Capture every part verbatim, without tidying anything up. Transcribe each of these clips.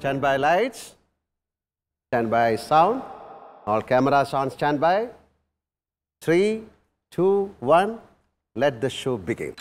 Stand by lights. Stand by sound. All cameras on standby. Three, two, one. Let the show begin.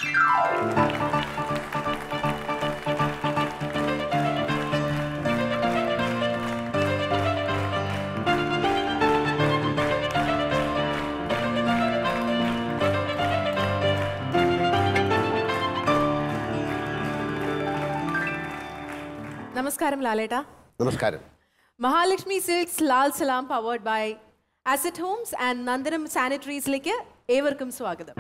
Namaskaram, Laleta. Namaskaram. Mahalakshmi Silks Lal Salam powered by Asset Homes and Nandanam Sanitaries like Everkum Swagadam.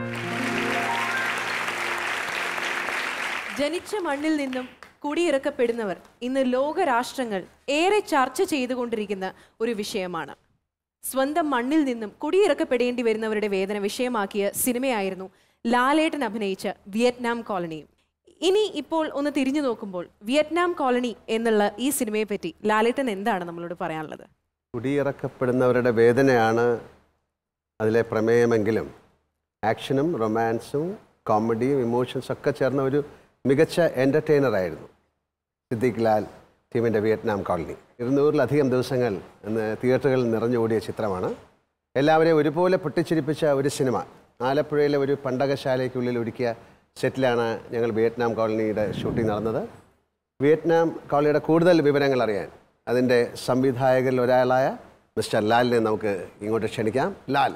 ജനിച്ച മണ്ണിൽ നിന്നും കുടിയിറക്കപ്പെടുന്നവർ ഇന്ന് ലോകരാഷ്ട്രങ്ങൾ ഏറെ ചർച്ച ചെയ്തുകൊണ്ടിരിക്കുന്ന ഒരു വിഷയമാണ്. സ്വന്തം മണ്ണിൽ നിന്നും കുടിയിറക്കപ്പെടേണ്ടി വരുന്നവരുടെ വേദന വിഷയമാക്കിയ സിനിമയായിരുന്നു ലാലേട്ടൻ അഭിനയിച്ച വിയറ്റ്നാം കോളനിയും. ഇനി ഇപ്പോൾ ഒന്ന് തിരിഞ്ഞു നോക്കുമ്പോൾ വിയറ്റ്നാം കോളനി എന്നുള്ള ഈ സിനിമയെ പറ്റി ലാലേട്ടൻ എന്താണ് നമ്മളോട് പറയാനുള്ളത്? കുടിയിറക്കപ്പെടുന്നവരുടെ വേദനയാണ് അതിലെ പ്രമേയമെങ്കിലും ആക്ഷനും റൊമാൻസും കോമഡിയും ഇമോഷൻസും ഒക്കെ ചേർന്ന ഒരു മികച്ച എൻ്റർടൈനറായിരുന്നു സിദ്ദിഖ് ലാൽ ടീമിൻ്റെ വിയറ്റ്നാം കോളനി. ഇരുന്നൂറിലധികം ദിവസങ്ങൾ ഇന്ന് തിയേറ്ററുകളിൽ നിറഞ്ഞോടിയ ചിത്രമാണ്. എല്ലാവരെയും ഒരുപോലെ പൊട്ടിച്ചിരിപ്പിച്ച ഒരു സിനിമ. ആലപ്പുഴയിലെ ഒരു പണ്ടകശാലയ്ക്കുള്ളിൽ ഒരുക്കിയ സെറ്റിലാണ് ഞങ്ങൾ വിയറ്റ്നാം കോളനിയുടെ ഷൂട്ടിംഗ് നടന്നത്. വിയറ്റ്നാം കോളനിയുടെ കൂടുതൽ വിവരങ്ങൾ അറിയാൻ അതിൻ്റെ സംവിധായകരിൽ ഒരാളായ മിസ്റ്റർ ലാലിനെ നമുക്ക് ഇങ്ങോട്ട് ക്ഷണിക്കാം. ലാൽ.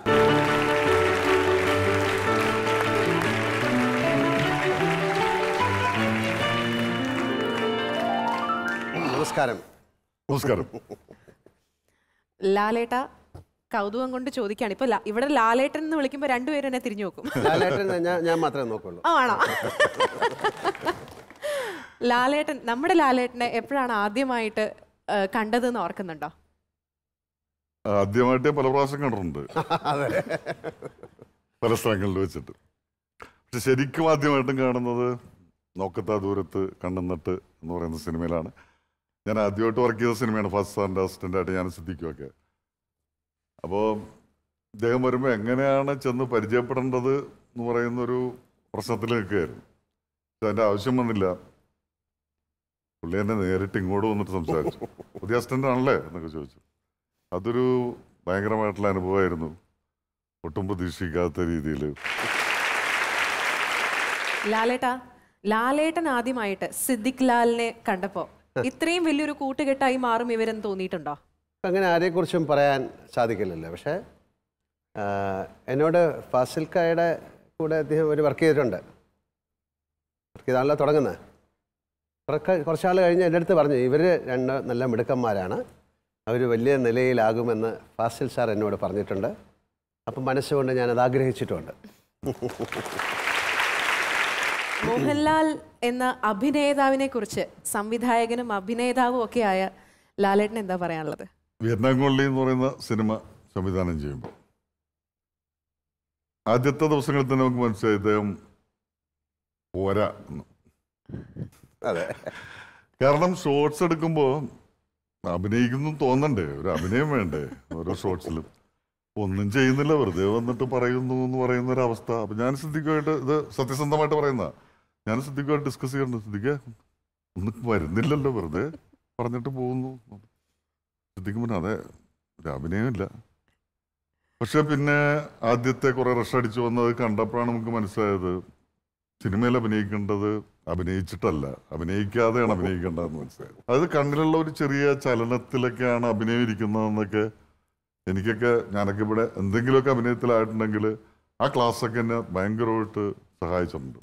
നമസ്കാരം. നമസ്കാരം. ലാലേട്ട, കൗതുകം കൊണ്ട് ചോദിക്കാണ്. ഇപ്പൊ ഇവിടെ ലാലേട്ടൻ എന്ന് വിളിക്കുമ്പോ രണ്ടുപേരും എന്നെ തിരിഞ്ഞു നോക്കും. ലാലേട്ടൻ ഞാൻ മാത്രമേ നോക്കുള്ളൂ. ആണോ? ലാലേട്ടൻ, നമ്മുടെ ലാലേട്ടനെ എപ്പോഴാണ് ആദ്യമായിട്ട് കണ്ടതെന്ന് ഓർക്കുന്നുണ്ടോ? ആദ്യമായിട്ട് പല പ്രാവശ്യം കണ്ടിട്ടുണ്ട്, പല സ്ഥലങ്ങളിൽ വെച്ചിട്ട്. പക്ഷെ ശരിക്കും ആദ്യമായിട്ടും കാണുന്നത് നോക്കത്താ ദൂരത്ത് കണ്ണുന്നിട്ട് എന്ന് പറയുന്ന സിനിമയിലാണ്. ഞാൻ ആദ്യമായിട്ട് വർക്ക് ചെയ്ത സിനിമയാണ്. ഫസ്റ്റ് സാറിൻ്റെ അസിസ്റ്റൻ്റായിട്ട് ഞാൻ സിദ്ദിഖുമൊക്കെ. അപ്പോൾ ഇദ്ദേഹം വരുമ്പോൾ എങ്ങനെയാണ് ചെന്ന് പരിചയപ്പെടേണ്ടത് എന്ന് പറയുന്നൊരു പ്രശ്നത്തിൽ നിൽക്കുകയായിരുന്നു. പക്ഷെ അതിൻ്റെ ആവശ്യം വന്നില്ല. പുള്ളി എന്നെ നേരിട്ട് ഇങ്ങോട്ട് വന്നിട്ട് സംസാരിച്ചു. പുതിയ അസിസ്റ്റൻ്റ് ആണല്ലേ എന്നൊക്കെ ചോദിച്ചു. അതൊരു ഭയങ്കരമായിട്ടുള്ള അനുഭവമായിരുന്നു, ഒട്ടും പ്രതീക്ഷിക്കാത്ത രീതിയിൽ. ലാലേട്ട, ലാലേട്ടൻ ആദ്യമായിട്ട് സിദ്ദിഖ് ലാലിനെ കണ്ടപ്പോൾ ഇത്രയും വലിയൊരു കൂട്ടുകെട്ടായി മാറും ഇവരെന്ന് തോന്നിയിട്ടുണ്ടോ? അങ്ങനെ ആരെക്കുറിച്ചും പറയാൻ സാധിക്കില്ലല്ലോ. പക്ഷേ എന്നോട് ഫാസിൽക്കായുടെ കൂടെ അദ്ദേഹം ഒരു വർക്ക് ചെയ്തിട്ടുണ്ട്. വർക്ക് ചെയ്താണല്ലോ തുടങ്ങുന്നത്. കുറച്ചാൾ കഴിഞ്ഞ് എൻ്റെ അടുത്ത് പറഞ്ഞു, ഇവർ രണ്ട് നല്ല മിടുക്കന്മാരാണ്, അവർ വലിയ നിലയിലാകുമെന്ന് ഫാസിൽ സാർ എന്നോട് പറഞ്ഞിട്ടുണ്ട്. അപ്പം മനസ്സുകൊണ്ട് ഞാനത് ആഗ്രഹിച്ചിട്ടുണ്ട്. മോഹൻലാൽ എന്ന അഭിനേതാവിനെ കുറിച്ച് സംവിധായകനും അഭിനേതാവും ഒക്കെ ആയ ലാലേട്ടൻ എന്താ പറയാനുള്ളത്? വിയറ്റ്നാം കോളനി എന്ന് പറയുന്ന സിനിമ സംവിധാനം ചെയ്യുമ്പോൾ ആദ്യത്തെ ദിവസങ്ങളിൽ തന്നെ നമുക്ക് മനസ്സിലായി ഇദ്ദേഹം പോരാ എന്ന്. അതെ, കാരണം ഷോർട്സ് എടുക്കുമ്പോൾ അഭിനയിക്കുന്നു തോന്നണ്ടേ, ഒരു അഭിനയം വേണ്ടേ ഓരോ ഷോർട്സിലും. ഒന്നും ചെയ്യുന്നില്ല, വെറുതെ വന്നിട്ട് പറയുന്നു എന്ന് പറയുന്ന ഒരു അവസ്ഥ. അപ്പം ഞാൻ സിദ്ദിഖുമായിട്ട് ഇത് സത്യസന്ധമായിട്ട് പറയുന്ന ഞാൻ സിദ്ദിഖുമായിട്ട് ഡിസ്കസ് ചെയ്യുന്നുണ്ട്. സിദ്ദിഖ് ഒന്നും വരുന്നില്ലല്ലോ, വെറുതെ പറഞ്ഞിട്ട് പോകുന്നു. സിദ്ദിഖ് പിന്നെ അതെ, ഒരു അഭിനയമില്ല. പക്ഷെ പിന്നെ ആദ്യത്തെ കുറെ റഷ് അടിച്ചു വന്നത് കണ്ടപ്പോഴാണ് നമുക്ക് മനസ്സിലായത് സിനിമയിൽ അഭിനയിക്കേണ്ടത് അഭിനയിച്ചിട്ടല്ല, അഭിനയിക്കാതെയാണ് അഭിനയിക്കേണ്ടതെന്ന് മനസ്സിലായത്. അത് കണ്ണിലുള്ള ഒരു ചെറിയ ചലനത്തിലൊക്കെയാണ് അഭിനയം ഇരിക്കുന്നതെന്നൊക്കെ എനിക്കൊക്കെ, ഞാനൊക്കെ ഇവിടെ എന്തെങ്കിലുമൊക്കെ അഭിനയത്തിലായിട്ടുണ്ടെങ്കിൽ ആ ക്ലാസ്സൊക്കെ എന്നെ ഭയങ്കരമായിട്ട് സഹായിച്ചിട്ടുണ്ട്.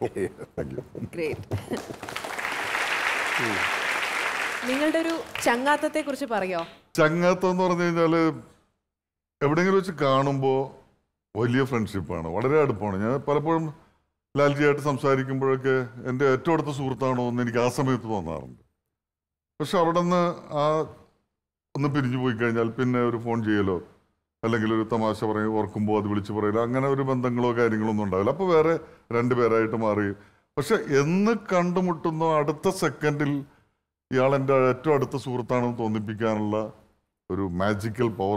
നിങ്ങളുടെ ഒരു ചങ്ങാത്തത്തെ കുറിച്ച് പറയോ? ചങ്ങാത്തം എന്ന് പറഞ്ഞു കഴിഞ്ഞാൽ എവിടെയെങ്കിലും വെച്ച് കാണുമ്പോൾ വലിയ ഫ്രണ്ട്ഷിപ്പാണ്, വളരെ അടുപ്പമാണ്. ഞാൻ പലപ്പോഴും ലാൽജിയായിട്ട് സംസാരിക്കുമ്പോഴൊക്കെ എൻ്റെ ഏറ്റവും അടുത്ത സുഹൃത്താണോ എന്ന് എനിക്ക് ആ സമയത്ത് തോന്നാറുണ്ട്. പക്ഷെ അവിടെ നിന്ന് ആ ഒന്ന് പിരിഞ്ഞു പോയി കഴിഞ്ഞാൽ പിന്നെ ഒരു ഫോൺ ചെയ്യലോ അല്ലെങ്കിൽ ഒരു തമാശ പറയും ഓർക്കുമ്പോൾ അത് വിളിച്ച് പറയില്ല, അങ്ങനെ ഒരു ബന്ധങ്ങളോ കാര്യങ്ങളോ ഒന്നും ഉണ്ടാവില്ല. അപ്പോൾ വേറെ രണ്ട് പേരായിട്ട് മാറി. പക്ഷെ എന്ന് കണ്ടുമുട്ടുന്നോ അടുത്ത സെക്കൻഡിൽ ഇയാൾ എൻ്റെ ഏറ്റവും അടുത്ത സുഹൃത്താണെന്ന് തോന്നിപ്പിക്കാനുള്ള ഒരു മാജിക്കൽ പവർ.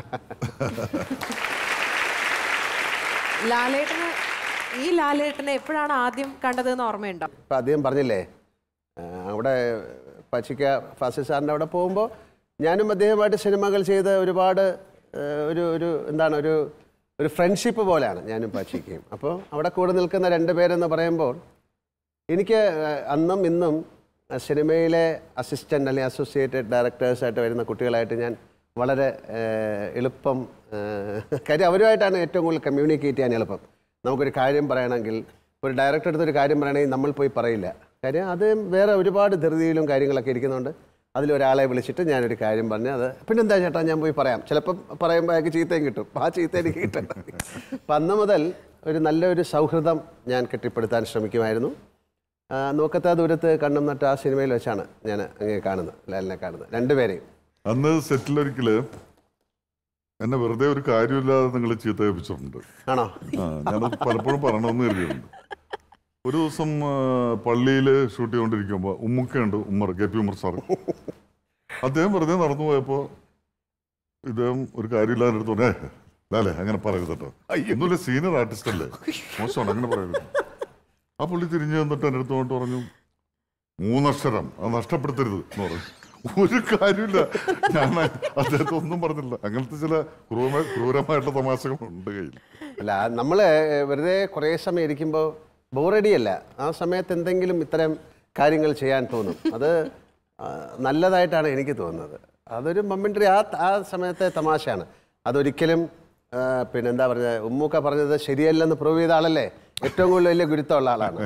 ലാലേട്ടന് ഈ ലാലേട്ടനെ എപ്പോഴാണ് ആദ്യം കണ്ടതെന്ന് ഓർമ്മയുണ്ടോ? ഇപ്പം അദ്ദേഹം പറഞ്ഞില്ലേ, അവിടെ പച്ചിക്ക ഫാസിൽ സാറിൻ്റെ അവിടെ പോകുമ്പോൾ ഞാനും അദ്ദേഹമായിട്ട് സിനിമകൾ ചെയ്ത് ഒരുപാട് ഒരു ഒരു എന്താണ് ഒരു ഒരു ഫ്രണ്ട്ഷിപ്പ് പോലെയാണ് ഞാനും പച്ചിക്കയും. അപ്പോൾ അവിടെ കൂടെ നിൽക്കുന്ന രണ്ട് പേരെന്ന് പറയുമ്പോൾ എനിക്ക് അന്നും ഇന്നും സിനിമയിലെ അസിസ്റ്റൻ്റ് അല്ലെങ്കിൽ അസോസിയേറ്റഡ് ഡയറക്ടേഴ്സായിട്ട് വരുന്ന കുട്ടികളായിട്ട് ഞാൻ വളരെ എളുപ്പം, കാര്യം അവരുമായിട്ടാണ് ഏറ്റവും കൂടുതൽ കമ്മ്യൂണിക്കേറ്റ് ചെയ്യാൻ എളുപ്പം. നമുക്കൊരു കാര്യം പറയണമെങ്കിൽ ഒരു ഡയറക്ടർ അടുത്തൊരു കാര്യം പറയണമെങ്കിൽ നമ്മൾ പോയി പറയില്ല. കാര്യം അത് വേറെ ഒരുപാട് ധൃതിയിലും കാര്യങ്ങളൊക്കെ ഇരിക്കുന്നുണ്ട്. അതിലൊരാളെ വിളിച്ചിട്ട് ഞാനൊരു കാര്യം പറഞ്ഞ് അത് പിന്നെന്താ ചേട്ടാ ഞാൻ പോയി പറയാം, ചിലപ്പം പറയുമ്പോൾ അയാൾക്ക് ചീത്തയും കിട്ടും, ആ ചീത്ത എനിക്ക് കിട്ടണ്ട. അപ്പം അന്ന് മുതൽ ഒരു നല്ലൊരു സൗഹൃദം ഞാൻ കെട്ടിപ്പടുത്താൻ ശ്രമിക്കുമായിരുന്നു. നോക്കത്താ ദൂരത്ത് കണ്ണും നട്ട് ആ സിനിമയിൽ വെച്ചാണ് ഞാൻ അങ്ങനെ കാണുന്നത്, ലാലിനെ കാണുന്നത്, രണ്ടുപേരെയും. അന്ന് സെറ്റിലൊരിക്കല് എന്നെ വെറുതെ ഒരു കാര്യമില്ലാതെ നിങ്ങൾ ചീത്ത കേൾപ്പിച്ചിട്ടുണ്ട്. ആണോ? ആ ഞാനത് പലപ്പോഴും പറയണമെന്ന് കരുതിയിട്ടുണ്ട്. ഒരു ദിവസം പള്ളിയിൽ ഷൂട്ട് ചെയ്തുകൊണ്ടിരിക്കുമ്പോൾ ഉമ്മുക്കയുണ്ട്, Ummer K P Ummer sir. അദ്ദേഹം വെറുതെ നടന്നു പോയപ്പോൾ ഇദ്ദേഹം ഒരു കാര്യമില്ലാതെ എടുത്തു പറഞ്ഞേ ലാലേ അങ്ങനെ പറയരുത് കേട്ടോ, ഒന്നുമില്ല സീനിയർ ആർട്ടിസ്റ്റ് അല്ലേ, മോശമാണ് അങ്ങനെ പറയരുത്. ആ പുള്ളി തിരിഞ്ഞു വന്നിട്ട് എൻ്റെ അടുത്ത് കൊണ്ട് പറഞ്ഞു മൂന്നക്ഷരം അത് നഷ്ടപ്പെടുത്തരുത് എന്ന് പറഞ്ഞു. ഒരു കാര്യമില്ല, ഞാൻ അദ്ദേഹത്തെ ഒന്നും പറഞ്ഞില്ല. അങ്ങനത്തെ ചില ക്രൂര ക്രൂരമായിട്ടുള്ള തമാശകളുണ്ട് കയ്യിൽ. അല്ല നമ്മൾ വെറുതെ കുറേ സമയം ഇരിക്കുമ്പോൾ ബോറടിയല്ല, ആ സമയത്ത് എന്തെങ്കിലും ഇത്തരം കാര്യങ്ങൾ ചെയ്യാൻ തോന്നും. അത് നല്ലതായിട്ടാണ് എനിക്ക് തോന്നുന്നത്. അതൊരു മൊമെൻ്ററി, ആ ആ സമയത്തെ തമാശയാണ്. അതൊരിക്കലും പിന്നെന്താ പറഞ്ഞത്, ഉമ്മൂക്ക പറഞ്ഞത് ശരിയല്ലെന്ന് പ്രൂവ് ചെയ്ത ആളല്ലേ, ഏറ്റവും കൂടുതൽ വലിയ ഗുരുത്തമുള്ള ആളാണ്.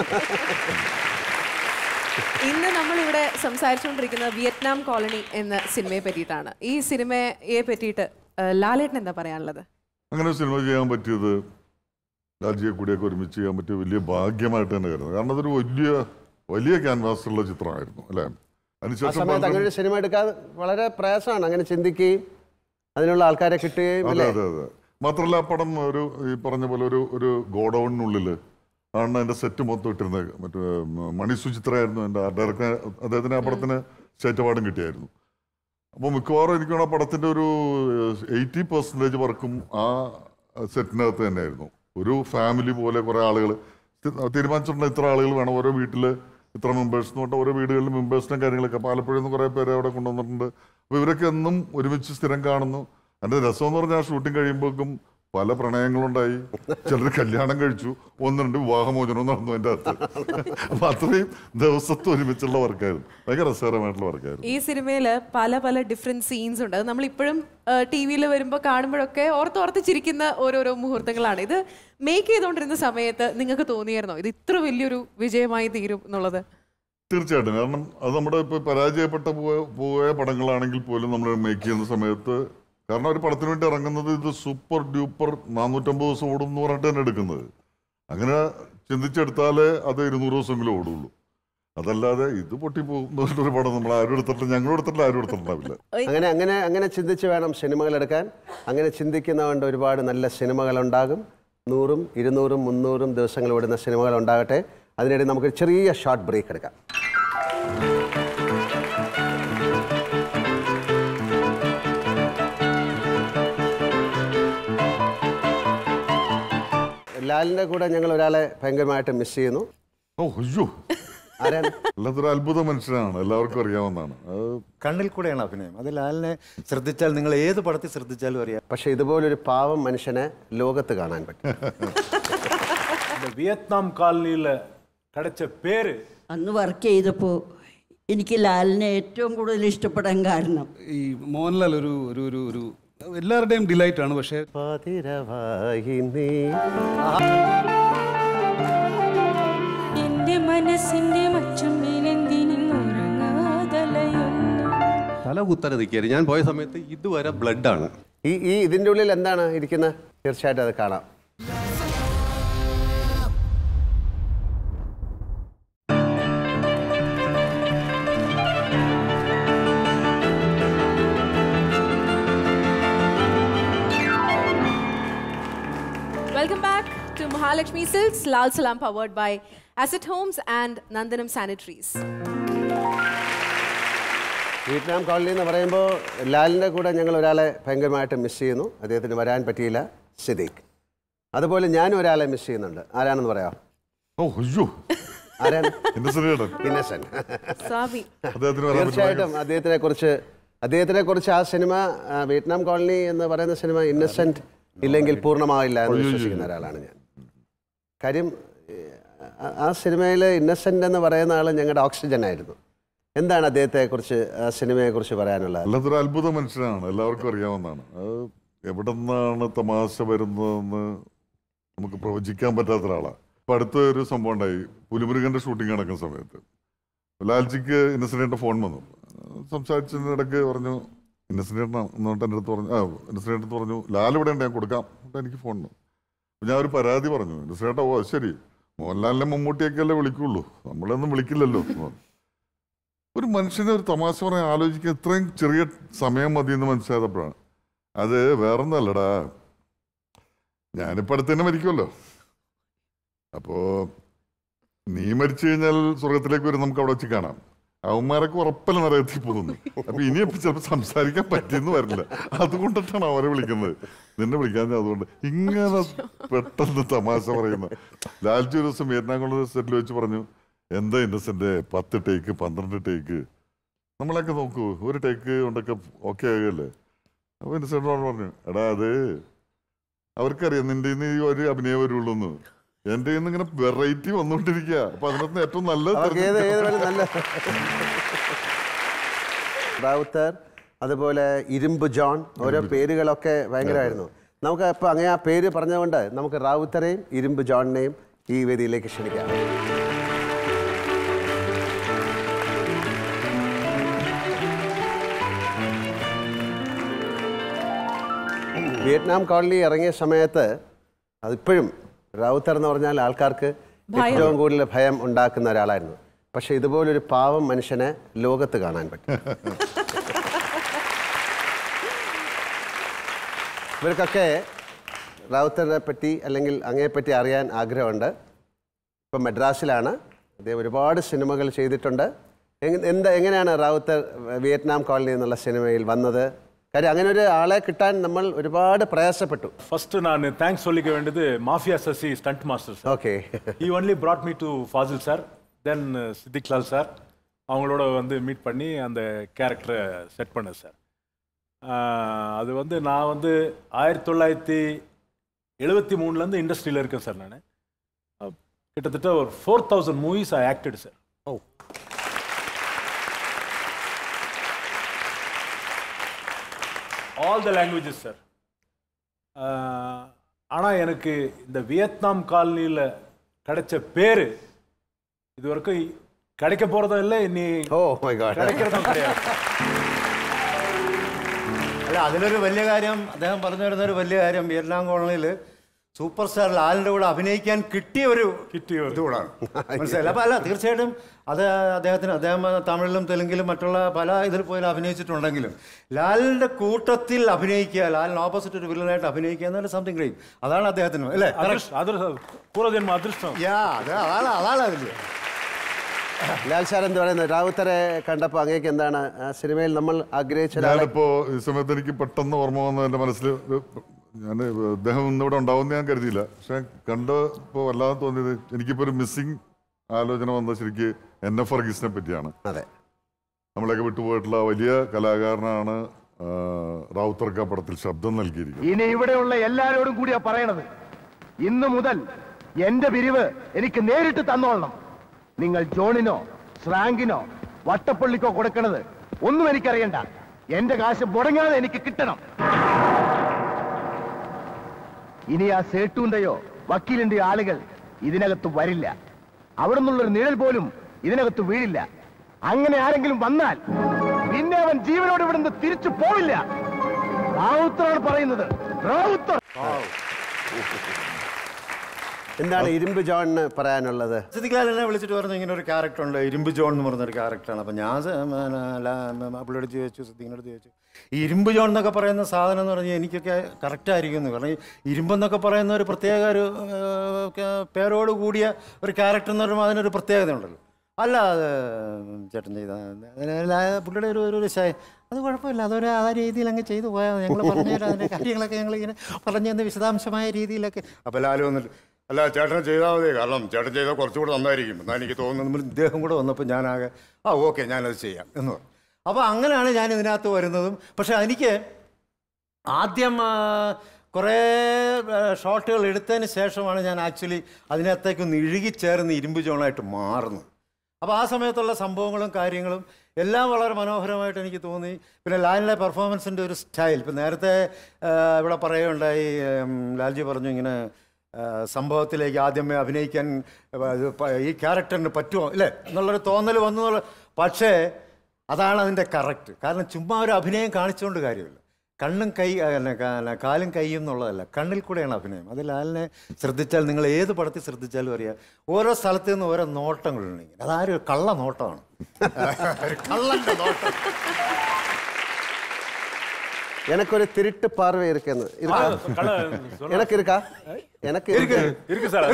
ഇന്ന് നമ്മളിവിടെ സംസാരിച്ചുകൊണ്ടിരിക്കുന്നത് വിയറ്റ്നാം കോളനി എന്ന സിനിമയെ പറ്റിയിട്ടാണ്. ഈ സിനിമയെ പറ്റിയിട്ട് ലാലേട്ടൻ എന്താ പറയാനുള്ളത്? അങ്ങനെ സിനിമ ചെയ്യാൻ പറ്റിയത് രാജ്യയെ കൂടിയൊക്കെ ഒരുമിച്ച് ചെയ്യാൻ പറ്റിയ വലിയ ഭാഗ്യമായിട്ട് തന്നെ കരുതുന്നത്. കാരണം അതൊരു വലിയ വലിയ ക്യാൻവാസുള്ള ചിത്രമായിരുന്നു അല്ലേ. അതിനുശേഷം അങ്ങനെ ഒരു സിനിമ എടുക്കാൻ വളരെ പ്രയാസമാണ്, അങ്ങനെ ചിന്തിക്കുകയും അതിനുള്ള ആൾക്കാരെ കിട്ടുകയും. അതെ അതെ അതെ മാത്രമല്ല ആ പടം ഒരു ഈ പറഞ്ഞ പോലെ ഒരു ഒരു ഗോഡൌണിനുള്ളിൽ ആണ് എൻ്റെ സെറ്റ് മൊത്തം ഇട്ടിരുന്നത്. മറ്റേ മണി സുചിത്രയായിരുന്നു എൻ്റെ ഡയറക്ടർ. അദ്ദേഹത്തിന് ആ പടത്തിന് സ്റ്റേറ്റ് അവാർഡും കിട്ടിയായിരുന്നു. അപ്പോൾ മിക്കവാറും എനിക്ക് ആ പടത്തിൻ്റെ ഒരു എയ്റ്റി പെർസെൻറ്റേജ് വർക്കും ആ സെറ്റിനകത്ത് തന്നെയായിരുന്നു. ഒരു ഫാമിലി പോലെ കുറേ ആളുകൾ തീരുമാനിച്ചിട്ടുണ്ട്, ഇത്ര ആളുകൾ വേണം, ഓരോ വീട്ടിൽ ഇത്ര മെമ്പേഴ്സ് എന്ന് പറഞ്ഞാൽ ഓരോ വീടുകളിൽ മെമ്പേഴ്സിനും കാര്യങ്ങളൊക്കെ. അപ്പോൾ ആലപ്പുഴയിൽ നിന്ന് കുറേ പേരെ അവിടെ കൊണ്ടുവന്നിട്ടുണ്ട്. അപ്പോൾ ഇവരൊക്കെ എന്നും ഒരുമിച്ച് സ്ഥിരം കാണുന്നു. എൻ്റെ രസം എന്ന് പറഞ്ഞാൽ ഷൂട്ടിങ് കഴിയുമ്പോഴേക്കും പല പ്രണയങ്ങളുണ്ടായി, ചിലർ കല്യാണം കഴിച്ചു, ഒന്ന് രണ്ട് വിവാഹമോചനം നടന്നു എൻ്റെ അകത്ത്. അപ്പം അത്രയും ദിവസത്തെ ഒരുമിച്ചുള്ള വർക്കായിരുന്നു, ഭയങ്കര രസകരമായിട്ടുള്ള വർക്കായിരുന്നു. ഈ സിനിമയിൽ പല പല ഡിഫറെന്റ് സീൻസ് ഉണ്ട്. അത് നമ്മളിപ്പോഴും ടി വിയിൽ വരുമ്പോൾ കാണുമ്പോഴൊക്കെ ഓർത്തോർത്ത് ചിരിക്കുന്ന ഓരോരോ മുഹൂർത്തങ്ങളാണ്. ഇത് മേക്ക് ചെയ്തുകൊണ്ടിരുന്ന സമയത്ത് നിങ്ങൾക്ക് തോന്നിയായിരുന്നോ ഇത് ഇത്ര വലിയൊരു വിജയമായി തീരും എന്നുള്ളത്? തീർച്ചയായിട്ടും. കാരണം അത് നമ്മുടെ ഇപ്പോൾ പരാജയപ്പെട്ട പോയ പോയ പടങ്ങളാണെങ്കിൽ പോലും നമ്മൾ മേക്ക് ചെയ്യുന്ന സമയത്ത്, കാരണം ഒരു പടത്തിന് വേണ്ടി ഇറങ്ങുന്നത് ഇത് സൂപ്പർ ഡ്യൂപ്പർ നാനൂറ്റമ്പത് ദിവസം ഓടും എന്ന് പറഞ്ഞിട്ട് തന്നെ എടുക്കുന്നത്. അങ്ങനെ ചിന്തിച്ചെടുത്താലേ അത് ഇരുന്നൂറ് ദിവസമെങ്കിലും ഓടുള്ളൂ. അതല്ലാതെ ഇത് പൊട്ടിപ്പോകുന്നൊരു പടം നമ്മൾ ആരും എടുത്തിട്ടില്ല, ഞങ്ങളും എടുത്തിട്ടില്ല, ആരും എടുത്തിട്ടുണ്ടാവില്ല. അങ്ങനെ അങ്ങനെ അങ്ങനെ ചിന്തിച്ച് വേണം സിനിമകൾ എടുക്കാൻ. അങ്ങനെ ചിന്തിക്കുന്നതുകൊണ്ട് ഒരുപാട് നല്ല സിനിമകൾ ഉണ്ടാകും. നൂറും ഇരുന്നൂറും മുന്നൂറും ദിവസങ്ങൾ ഓടുന്ന സിനിമകൾ ഉണ്ടാകട്ടെ. അതിനിടെ നമുക്കൊരു ചെറിയ ഷോർട്ട് ബ്രേക്ക് എടുക്കാം. ലാലിൻ്റെ കൂടെ ഞങ്ങൾ ഒരാളെ ഭയങ്കരമായിട്ട് മിസ് ചെയ്യുന്നു. ഓ അയ്യോ, ആരാണ്? അല്ലാത്തൊരു അത്ഭുത മനുഷ്യനാണ്, എല്ലാവർക്കും അറിയാവുന്നതാണ്. കണ്ണിൽ കൂടെയാണ് അഭിനയം. അത് ലാലിനെ ശ്രദ്ധിച്ചാൽ, നിങ്ങൾ ഏത് പടത്തിൽ ശ്രദ്ധിച്ചാലും അറിയാം. പക്ഷെ ഇതുപോലൊരു പാവം മനുഷ്യനെ ലോകത്ത് കാണാൻ പറ്റും. വിയറ്റ്നാം കോളനിയിൽ കിടച്ച പേര് അന്ന് വർക്ക് ചെയ്തപ്പോൾ എനിക്ക് ലാലിനെ ഏറ്റവും കൂടുതൽ ഇഷ്ടപ്പെടാൻ കാരണം ഈ മോഹൻലാൽ ഒരു ഒരു ഒരു ഒരു എല്ലാവരുടെയും ഡിലൈറ്റ് ആണ്. പക്ഷേ തല കുത്തനെ നിൽക്കുകയായിരുന്നു. ഞാൻ പോയ സമയത്ത് ഇതുവരെ ബ്ലഡാണ്. ഈ ഈ ഇതിൻ്റെ ഉള്ളിൽ എന്താണ് ഇരിക്കുന്നത്? തീർച്ചയായിട്ടും അത് കാണാം. Welcome back to Mahalakshmi Silks, Lal Salam powered by Asset Homes and Nandanam Sanitaries. Vietnam colony എന്ന് പറയുമ്പോൾ ലാലിൻ്റെ കൂടെ ഞങ്ങൾ ഒരാളെ ഭയങ്കരമായിട്ട് മിസ് ചെയ്യുന്നു. അദ്ദേഹത്തിന് വരാൻ പറ്റിയില്ല, സിദ്ദീഖ്. അതുപോലെ ഞാനും ഒരാളെ മിസ് ചെയ്യുന്നുണ്ട്. ആരാണെന്ന് പറയാം? ഓ അയ്യോ, ആരാണ്? ഇന്നസെന്റ് ഇന്നസെന്റ്. സ്വാമി തീർച്ചയായിട്ടും അദ്ദേഹത്തിനെ കുറിച്ച് അദ്ദേഹത്തിനെ കുറിച്ച് ആ സിനിമ വിയറ്റ്നാം കോളനി എന്ന് പറയുന്ന സിനിമ ഇന്നസെന്റ് ഇല്ലെങ്കിൽ പൂർണ്ണമാവില്ല എന്ന് വിശ്വസിക്കുന്ന ഒരാളാണ് ഞാൻ. കാര്യം ആ സിനിമയിൽ ഇന്നസെന്റ് എന്ന് പറയുന്ന ആൾ ഞങ്ങളുടെ ഓക്സിജൻ ആയിരുന്നു. എന്താണ് അദ്ദേഹത്തെ കുറിച്ച് ആ സിനിമയെ കുറിച്ച് പറയാനുള്ളത്? അല്ലാത്തൊരു അത്ഭുത മനുഷ്യനാണ്, എല്ലാവർക്കും അറിയാവുന്നതാണ്. അത് എവിടെ നിന്നാണ് തമാശ വരുന്നതെന്ന് നമുക്ക് പ്രവചിക്കാൻ പറ്റാത്ത ഒരാളാണ്. ഇപ്പം അടുത്തൊരു സംഭവം ഉണ്ടായി, പുലിമുരുകൻ്റെ ഷൂട്ടിംഗ് നടക്കുന്ന സമയത്ത് ലാൽജിക്ക് ഇന്നസെന്റിന്റെ ഫോൺ വന്നു. സംസാരിച്ചതിനിടയ്ക്ക് പറഞ്ഞു ഇന്നസെന്റ് എന്നിട്ട് എൻ്റെ അടുത്ത് പറഞ്ഞു ആ ഇന്നസെന്റ് അടുത്ത് പറഞ്ഞു ലാൽ ഇവിടെ ഉണ്ട്, ഞാൻ കൊടുക്കാം. എന്നിട്ട് എനിക്ക് ഫോൺ വന്നു. അപ്പം ഞാൻ ഒരു പരാതി പറഞ്ഞു. ഇന്നസെന്റ് ഓ ശരി, മോഹൻലാലിനെ മമ്മൂട്ടിയൊക്കെയല്ലേ വിളിക്കുള്ളൂ, നമ്മളൊന്നും വിളിക്കില്ലല്ലോ. ഒരു മനുഷ്യനെ ഒരു തമാശ പറയാൻ ആലോചിക്കാൻ ഇത്രയും ചെറിയ സമയം മതി എന്ന് മനസ്സിലായപ്പോഴാണ്. അത് വേറൊന്നല്ലടാ, ഞാനിപ്പോൾ അടുത്ത് തന്നെ മരിക്കുമല്ലോ. അപ്പോൾ നീ മരിച്ചു കഴിഞ്ഞാൽ സ്വർഗത്തിലേക്ക് വരും, നമുക്ക് അവിടെ വെച്ച് കാണാം. അവന്മാരൊക്കെ ഉറപ്പല്ല നരകത്തിൽ പോകുന്നു. അപ്പൊ ഇനിയപ്പോൾ ചിലപ്പോൾ സംസാരിക്കാൻ പറ്റിയെന്ന് വരില്ല, അതുകൊണ്ടിട്ടാണ് അവരെ വിളിക്കുന്നത്. നിന്നെ വിളിക്കാൻ അതുകൊണ്ട് ഇങ്ങനെ പെട്ടെന്ന് തമാശ പറയുന്ന ലാൽജി ഒരു ദിവസം വിയറ്റ്നാം കോളനി സെറ്റിൽ വെച്ച് പറഞ്ഞു, എന്താ ഇന്നസെന്റ് പത്ത് ടേക്ക് പന്ത്രണ്ട് ടേക്ക് നമ്മളൊക്കെ നോക്കൂ, ഒരു ടേക്ക് കൊണ്ടൊക്കെ ഓക്കെ ആകുമല്ലേ. അപ്പൊ ഇന്നസെന്റ് പറഞ്ഞു എടാ അത് അവർക്കറിയാം നിന്റെ ഇന്ന് ഈ ഒരു അഭിനയം വരുള്ളൂ എന്ന്. എന്റെ ഇന്ന് ഇങ്ങനെ വെറൈറ്റി വന്നുകൊണ്ടിരിക്കുക. അപ്പൊ അതിനകത്ത് ഏറ്റവും നല്ലത് റാവുത്തർ, അതുപോലെ ഇരുമ്പ് ജോൺ, ഓരോ പേരുകളൊക്കെ ഭയങ്കരമായിരുന്നു. നമുക്ക് ഇപ്പൊ അങ്ങനെ ആ പേര് പറഞ്ഞുകൊണ്ട് നമുക്ക് റാവുത്തറേയും ഇരുമ്പ് ജോണിനെയും ഈ വേദിയിലേക്ക് ക്ഷണിക്കാം. വിയറ്റ്നാം കോളനി ഇറങ്ങിയ സമയത്ത് അതിപ്പോഴും റാവുത്തർ എന്ന് പറഞ്ഞാൽ ആൾക്കാർക്ക് ഏറ്റവും കൂടുതൽ ഭയം ഉണ്ടാക്കുന്ന ഒരാളായിരുന്നു. പക്ഷെ ഇതുപോലൊരു പാവം മനുഷ്യനെ ലോകത്ത് കാണാൻ പറ്റും. ഇവർക്കൊക്കെ റാവുത്തറിനെ പറ്റി അല്ലെങ്കിൽ അങ്ങയെപ്പറ്റി അറിയാൻ ആഗ്രഹമുണ്ട്. ഇപ്പം മദ്രാസിലാണ്, അദ്ദേഹം ഒരുപാട് സിനിമകൾ ചെയ്തിട്ടുണ്ട്. എന്താ എങ്ങനെയാണ് റാവുത്തർ വിയറ്റ്നാം കോളനി എന്നുള്ള സിനിമയിൽ വന്നത്? കാര്യം അങ്ങനെ ഒരു ആളെ കിട്ടാൻ നമ്മൾ ഒരുപാട് പ്രയാസപ്പെട്ടു. ഫസ്റ്റ് ഞാൻ താങ്ക്സ് சொல்லிக்க வேண்டியது mafia Sasi stunt master sir. Okay, he only brought me to Fazil sir, then Siddique Lal sir. அவங்களோட வந்து மீட் பண்ணி அந்த கேரக்டரை செட் பண்ணேன் சார். அது வந்து நான் வந்து ஆயிரத்தி தொள்ளாயிரத்தி எழுபத்தி மூணுலேருந்து இண்டஸ்ட்ரியில் இருக்கேன் சார். நான் கிட்டத்தட்ட ஒரு four thousand movies I acted sir. Oh, all the languages sir. ஆனால் எனக்கு இந்த வியட்நாம் காலனியில் கிடைச்ச பேர் இது வரைக்கும் கிடைக்க போகிறதும் இல்லை, இனி ഓ മൈ ഗോഡ് கிடைக்கிறதும் கிடையாது. അല്ല, അതിലൊരു വലിയ കാര്യം അദ്ദേഹം പറഞ്ഞു വരുന്ന ഒരു വലിയ കാര്യം, വിയറ്റ്നാം കോളനിയിൽ സൂപ്പർ സ്റ്റാർ ലാലിൻ്റെ കൂടെ അഭിനയിക്കാൻ കിട്ടിയ ഒരു കിട്ടിയ ഒരു ഇതുകൂടാണ്. മനസ്സിലായില്ല? അപ്പം അല്ല, തീർച്ചയായിട്ടും അത് അദ്ദേഹത്തിന് അദ്ദേഹം തമിഴിലും തെലുങ്കിലും മറ്റുള്ള പല ഇതിൽ പോയി അഭിനയിച്ചിട്ടുണ്ടെങ്കിലും ലാലിൻ്റെ കൂട്ടത്തിൽ അഭിനയിക്കുക, ലാലിന് ഓപ്പോസിറ്റ് ഒരു വില്ലനായിട്ട് അഭിനയിക്കുക എന്നൊരു സംതിങ് ഗ്രേറ്റ്. അതാണ് അദ്ദേഹത്തിന് അല്ലേ പൂർവജന്മ അദൃഷ്ടം. യാ, അത് അതാണ് അതാണ് അതില്. ലാൽ സാർ എന്ത് പറയുന്നത്? റാവുത്തറെ കണ്ടപ്പോൾ അങ്ങേക്ക് എന്താണ് ആ സിനിമയിൽ നമ്മൾ ആഗ്രഹിച്ച? ഞാനിപ്പോ ഈ സമയത്ത് എനിക്ക് പെട്ടെന്ന് ഓർമ്മ വന്ന എൻ്റെ മനസ്സിൽ ഞാൻ അദ്ദേഹം ഇന്നിവിടെ ഉണ്ടാവുമെന്ന് ഞാൻ കരുതിയില്ല. പക്ഷെ കണ്ടപ്പോൾ വല്ലാതെ തോന്നിയത് എനിക്കിപ്പോൾ ഒരു മിസ്സിങ് ആലോചന വന്നത് ശരിക്ക് എൻ എഫ് വർഗീസിനെ പറ്റിയാണ്. അതെ, നമ്മളൊക്കെ വിട്ടുപോയിട്ടുള്ള വലിയ കലാകാരനാണ് റാവുത്തർക്ക് ആ പടത്തിൽ ശബ്ദം നൽകിയിരിക്കുന്നത്. ഇനി ഇവിടെയുള്ള എല്ലാവരോടും കൂടിയാ പറയണത്, ഇന്നു മുതൽ എന്റെ പിരിവ് എനിക്ക് നേരിട്ട് തന്നോളണം. നിങ്ങൾ ജോണിനോ ശ്രാങ്കിനോ വട്ടപ്പള്ളിക്കോ കൊടുക്കണത് ഒന്നും എനിക്കറിയണ്ട. എന്റെ കാശ് മുടങ്ങാതെ എനിക്ക് കിട്ടണം. ഇനി ആ സേട്ടുന്റെയോ വക്കീലിന്റെയോ ആളുകൾ ഇതിനകത്ത് വരില്ല. അവിടെ നിന്നുള്ളൊരു നിഴൽ പോലും ഇതിനകത്ത് വീഴില്ല. അങ്ങനെ ആരെങ്കിലും വന്നാൽ പിന്നെ അവൻ ജീവനോട് ഇവിടുന്ന് തിരിച്ചു പോവില്ല. റാവുത്തറാണ് പറയുന്നത്. റാവുത്തർ. എന്താണ് ഇരുമ്പ് ജോണിന് പറയാനുള്ളത്? സിദ്ദിഖ് എന്നെ വിളിച്ചിട്ട് പറഞ്ഞു ഇങ്ങനെ ഒരു ക്യാരക്ടർ ഉണ്ട്, ഇരുമ്പ് ജോൺ എന്ന് പറഞ്ഞൊരു ക്യാരക്ടറാണ്. അപ്പം ഞാൻ പുള്ളിയോട് ചോദിച്ചു, സിദ്ദിഖിനോട് ചോദിച്ചു, ഈ ഇരുമ്പ് ജോൺ എന്നൊക്കെ പറയുന്ന സാധനം എന്ന് പറഞ്ഞാൽ എനിക്കൊക്കെ കറക്റ്റായിരിക്കും എന്ന് പറഞ്ഞു. ഇരുമ്പെന്നൊക്കെ പറയുന്ന ഒരു പ്രത്യേക ഒരു പേരോട് കൂടിയ ഒരു ക്യാരക്ടർ എന്ന് പറയുമ്പോൾ അതിനൊരു പ്രത്യേകത ഉണ്ടല്ലോ. അല്ല, അത് ചേട്ടൻ ചെയ്ത പുള്ളിയുടെ ഒരു ഒരു അത് കുഴപ്പമില്ല, അതൊരു ആ രീതിയിൽ അങ്ങ് ചെയ്തു പോയാൽ ഞങ്ങൾ പറഞ്ഞു തരാം. അതിൻ്റെ കാര്യങ്ങളൊക്കെ ഞങ്ങളിങ്ങനെ പറഞ്ഞു തന്ന വിശദാംശമായ രീതിയിലൊക്കെ. അപ്പോൾ ലാലു വന്നിട്ട് അല്ല ചേട്ടൻ ചെയ്താൽ മതി, കാരണം ചേട്ടൻ ചെയ്താൽ കുറച്ചുകൂടെ നന്നായിരിക്കും എന്നാൽ എനിക്ക് തോന്നുന്നു. ഇദ്ദേഹം കൂടെ വന്നപ്പോൾ ഞാനാകെ ആ ഓക്കെ ഞാനത് ചെയ്യാം എന്ന് പറഞ്ഞു. അപ്പോൾ അങ്ങനെയാണ് ഞാൻ ഇതിനകത്ത് വരുന്നതും. പക്ഷെ എനിക്ക് ആദ്യം കുറേ ഷോട്ടുകൾ എടുത്തതിന് ശേഷമാണ് ഞാൻ ആക്ച്വലി അതിനകത്തേക്കൊന്ന് ഇഴുകിച്ചേർന്ന് ഇരുമ്പ് ജോണായിട്ട് മാറുന്നത്. അപ്പോൾ ആ സമയത്തുള്ള സംഭവങ്ങളും കാര്യങ്ങളും എല്ലാം വളരെ മനോഹരമായിട്ട് എനിക്ക് തോന്നി. പിന്നെ ലാലിൻ്റെ പെർഫോമൻസിൻ്റെ ഒരു സ്റ്റൈൽ, ഇപ്പം നേരത്തെ ഇവിടെ പറയുകയുണ്ടായി, ലാൽജി പറഞ്ഞു ഇങ്ങനെ സംഭവത്തിലേക്ക് ആദ്യമേ അഭിനയിക്കാൻ ഈ ക്യാരക്ടറിന് പറ്റുമോ ഇല്ലേ എന്നുള്ളൊരു തോന്നൽ വന്നു. പക്ഷേ അതാണ് അതിൻ്റെ കറക്റ്റ്. കാരണം ചുമ്മാ ഒരു അഭിനയം കാണിച്ചുകൊണ്ട് കാര്യമില്ല. കണ്ണും കൈ കാലും കൈയും എന്നുള്ളതല്ല, കണ്ണിൽ കൂടെയാണ് അഭിനയം. അത് ലാലിനെ ശ്രദ്ധിച്ചാൽ, നിങ്ങൾ ഏത് പടത്തിൽ ശ്രദ്ധിച്ചാലും അറിയാം, ഓരോ സ്ഥലത്ത് നിന്ന് ഓരോ നോട്ടങ്ങളുണ്ടെങ്കിൽ അതാരും കള്ള നോട്ടമാണ്, കള്ളൻ്റെ നോട്ടം. எனக்கு ஒரு திருட்டு பார்வை இருக்குன்னு எனக்கு இருக்கா? எனக்கு இருக்கு சார்.